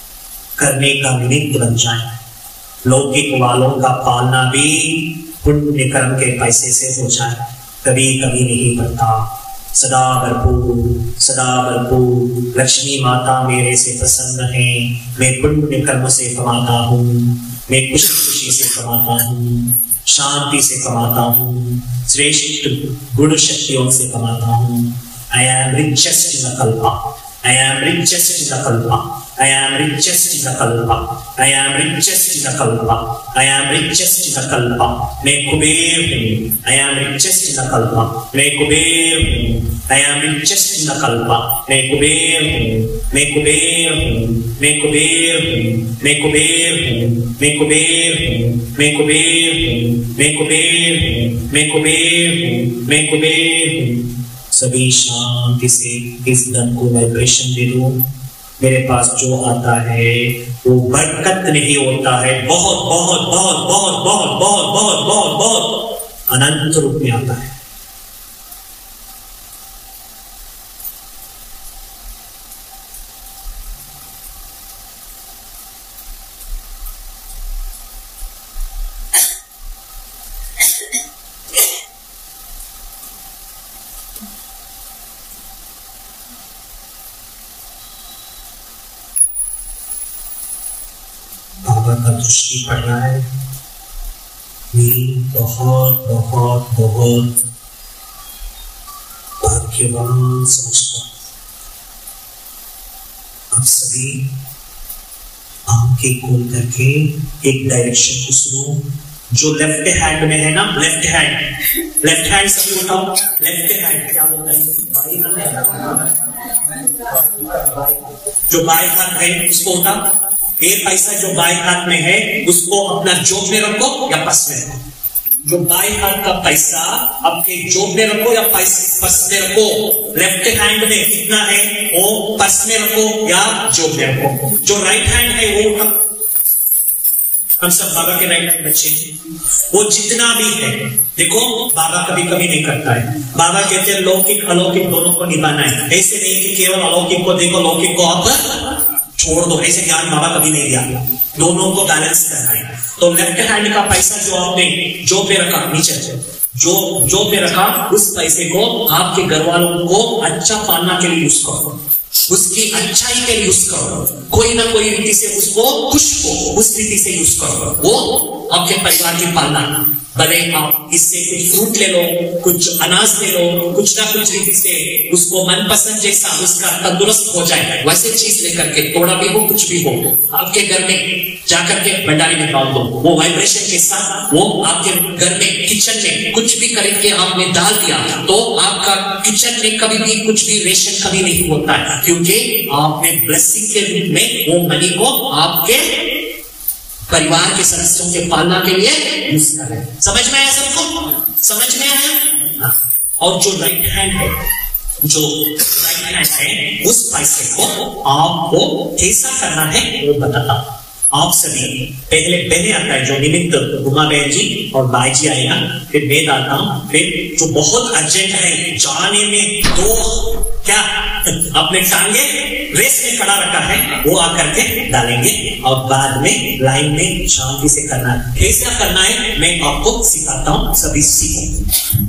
करने का निमित्त बन जाए। लौकिक वालों का पालना भी पुण्य कर्म के पैसे से हो जाए। कभी कभी नहीं पड़ता, सदा भरपूर, सदा भरपूर। लक्ष्मी माता मेरे से प्रसन्न है, मैं पुण्य कर्म से कमाता हूँ, मैं खुशी खुशी से कमाता हूँ, शांति से कमाता हूँ, श्रेष्ठ गुण शक्तियों से कमाता हूँ। I am richest in the kalpa, I am richest in the kalpa, I am richest in the kalpa, I am richest in the kalpa, I am richest in the kalpa। मैं कुबेर हूँ, I am richest in the kalpa। मैं कुबेर हूँ, I am richest in the kalpa। मैं कुबेर हूँ, मैं कुबेर हूँ, मैं कुबेर हूँ, मैं कुबेर हूँ, मैं कुबेर हूँ, मैं कुबेर हूँ, मैं कुबेर हूँ, मैं कुबेर हूँ, मैं कुबेर हूँ। सभी शांति से इस धन को वाइब्रेशन दे दो। मेरे पास जो आता है वो बरकत नहीं होता है, बहुत बहुत बहुत बहुत बहुत बहुत बहुत बहुत बहुत अनंत रूप में आता है। का दृष्टि पड़ रहा है। मैं बहुत बहुत बहुत भाग्यवान समझता हूँ। आप सभी आंखें खोल करके एक डायरेक्शन को सुनो, जो लेफ्ट हैंड में है ना, लेफ्ट हैंड, लेफ्ट हैंड सभी उठाओ, लेफ्ट हैंड क्या बोलता है, बाई हाथ, जो बाएं हाथ है उसको उठा। ये पैसा जो बाएं हाथ में है उसको अपना जोब में रखो या पर्स में रखो। जो बाएं हाथ का पैसा आपके जोब में रखो या पर्स में रखो। लेफ्ट हैंड में कितना है वो पर्स में रखो या जोब में रखो। जो राइट हैंड है वो उठा। हम सब बाबा के राइट हैंड बच्चे हैं। वो जितना भी है, देखो बाबा कभी कभी नहीं करता है। बाबा कहते हैं लौकिक अलौकिक दोनों को निभाना है। ऐसे नहीं कि केवल अलौकिक को देखो, लौकिक को आप छोड़ दो, ऐसे ज्ञान बाबा कभी नहीं दिया। दोनों को बैलेंस करना है। तो लेफ्ट हैंड का पैसा जो आपने जो पे रखा, नीचे जो जो पे रखा, उस पैसे को आपके घर वालों को अच्छा पालना के लिए यूज करो, उसकी अच्छाई के लिए यूज करो। कोई ना कोई रीति से उसको खुश हो, उस रीति से यूज करो। वो आपके परिवार की पालना। भले आप इससे कुछ फ्रूट ले लो, कुछ अनाज ले लो, कुछ ना कुछ रीति से उसको मनपसंद जैसा उसका तंदुरुस्त हो जाए वैसे चीज लेकर के, थोड़ा भी हो कुछ भी हो, आपके घर में जाकर के भंडारी में डाल दो। वो वाइब्रेशन के साथ वो आपके घर में किचन में कुछ भी करके आपने डाल दिया तो आपका किचन में कभी भी कुछ भी रेशन कभी नहीं होता है, क्योंकि आपने ब्लेसिंग के रूप में वो मनी को आपके परिवार के सदस्यों के पालना के लिए यूज कर रहे हैं। समझ में आया सबको? समझ में आया? और जो राइट हैंड है, जो राइट हैंड है, उस पैसे को आपको कैसा करना है वो बताता। आप सभी पहले पहले आता है जो निमित्त गुमा बहन जी और बाई जी आएगा, फिर मैं आता हूं, फिर जो बहुत अर्जेंट है जाने में दो क्या अपने टांगे रेस में खड़ा रखा है वो आकर के डालेंगे और बाद में लाइन में शांति से करना है। कैसा करना है मैं आपको सिखाता हूं, सभी सीखो।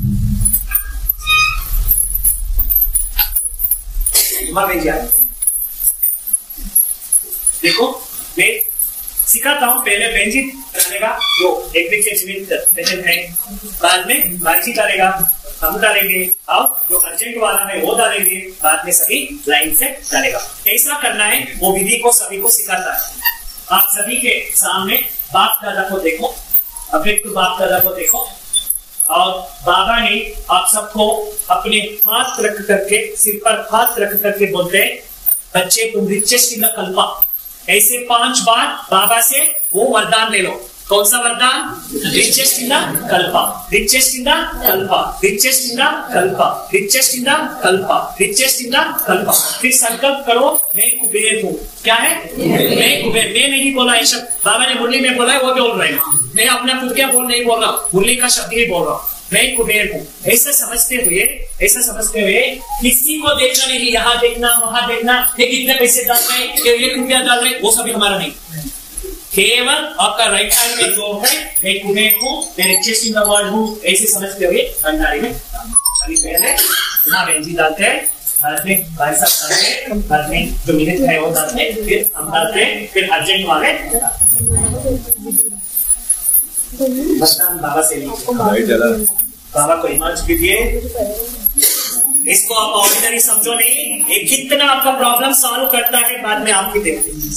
देखो मैं सिखाता हूं, पहले बेंजी डालेगा जो एक पहले है, बाद में बाजी डालेगा, हम डालेंगे, और जो अर्जेंट वाला है वो डालेंगे, बाद में सभी लाइन से डालेगा। कैसा करना है वो विधि को सभी को सिखाता है। आप सभी के सामने बाप दादा को देखो, अभी तो बाप दादा को देखो, और बाबा ने आप सबको अपने हाथ रख करके, सिर पर हाथ रख करके बोलते हैं बच्चे तुम रिचेस्ट इन द कल्पा। ऐसे पांच बार बाबा से वो वरदान ले लो। कौन सा वरदान? Richest in the kalpa, richest in the kalpa, richest in the kalpa, richest in the kalpa, richest in the kalpa. फिर संकल्प करो मैं कुबेर हूँ। क्या है? मैं कुबेर। मैं नहीं बोला ये शब्द, बाबा ने मुरली में बोला है वो बोल रहे हैं। मैं अपना खुद क्या बोल नहीं बोल रहा, मुरली का शब्द ही बोल रहा हूँ, मैं कुबेर हूँ। ऐसा समझते हुए ऐसा समझते हुए किसी को देखना नहीं, यहाँ देखना वहां देखना, ये कितने पैसे डाल रहे हैं, ये रुपया डाल रहे हैं, वो सभी हमारा नहीं। केवल आपका राइट हैंड में जो है मैं कुबेर हूँ, मैं रिचेस्ट इन द वर्ल्ड हूँ, ऐसे समझते हुए भंडारी में अभी पहले ना बेंजी डालते हैं, बाद में भाई साहब डालते हैं, बाद में जो मिनट है वो डालते हैं, फिर हम डालते हैं, फिर अर्जेंट वाले बाबा से बाबा को इमाज कीजिए। इसको आप ऑर्डिनरी समझो नहीं, ये कितना आपका प्रॉब्लम सॉल्व करता है बाद में आपकी देखते हैं।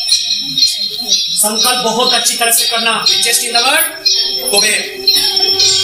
संकल्प बहुत अच्छी तरह से करना। Richest in the world Kuber,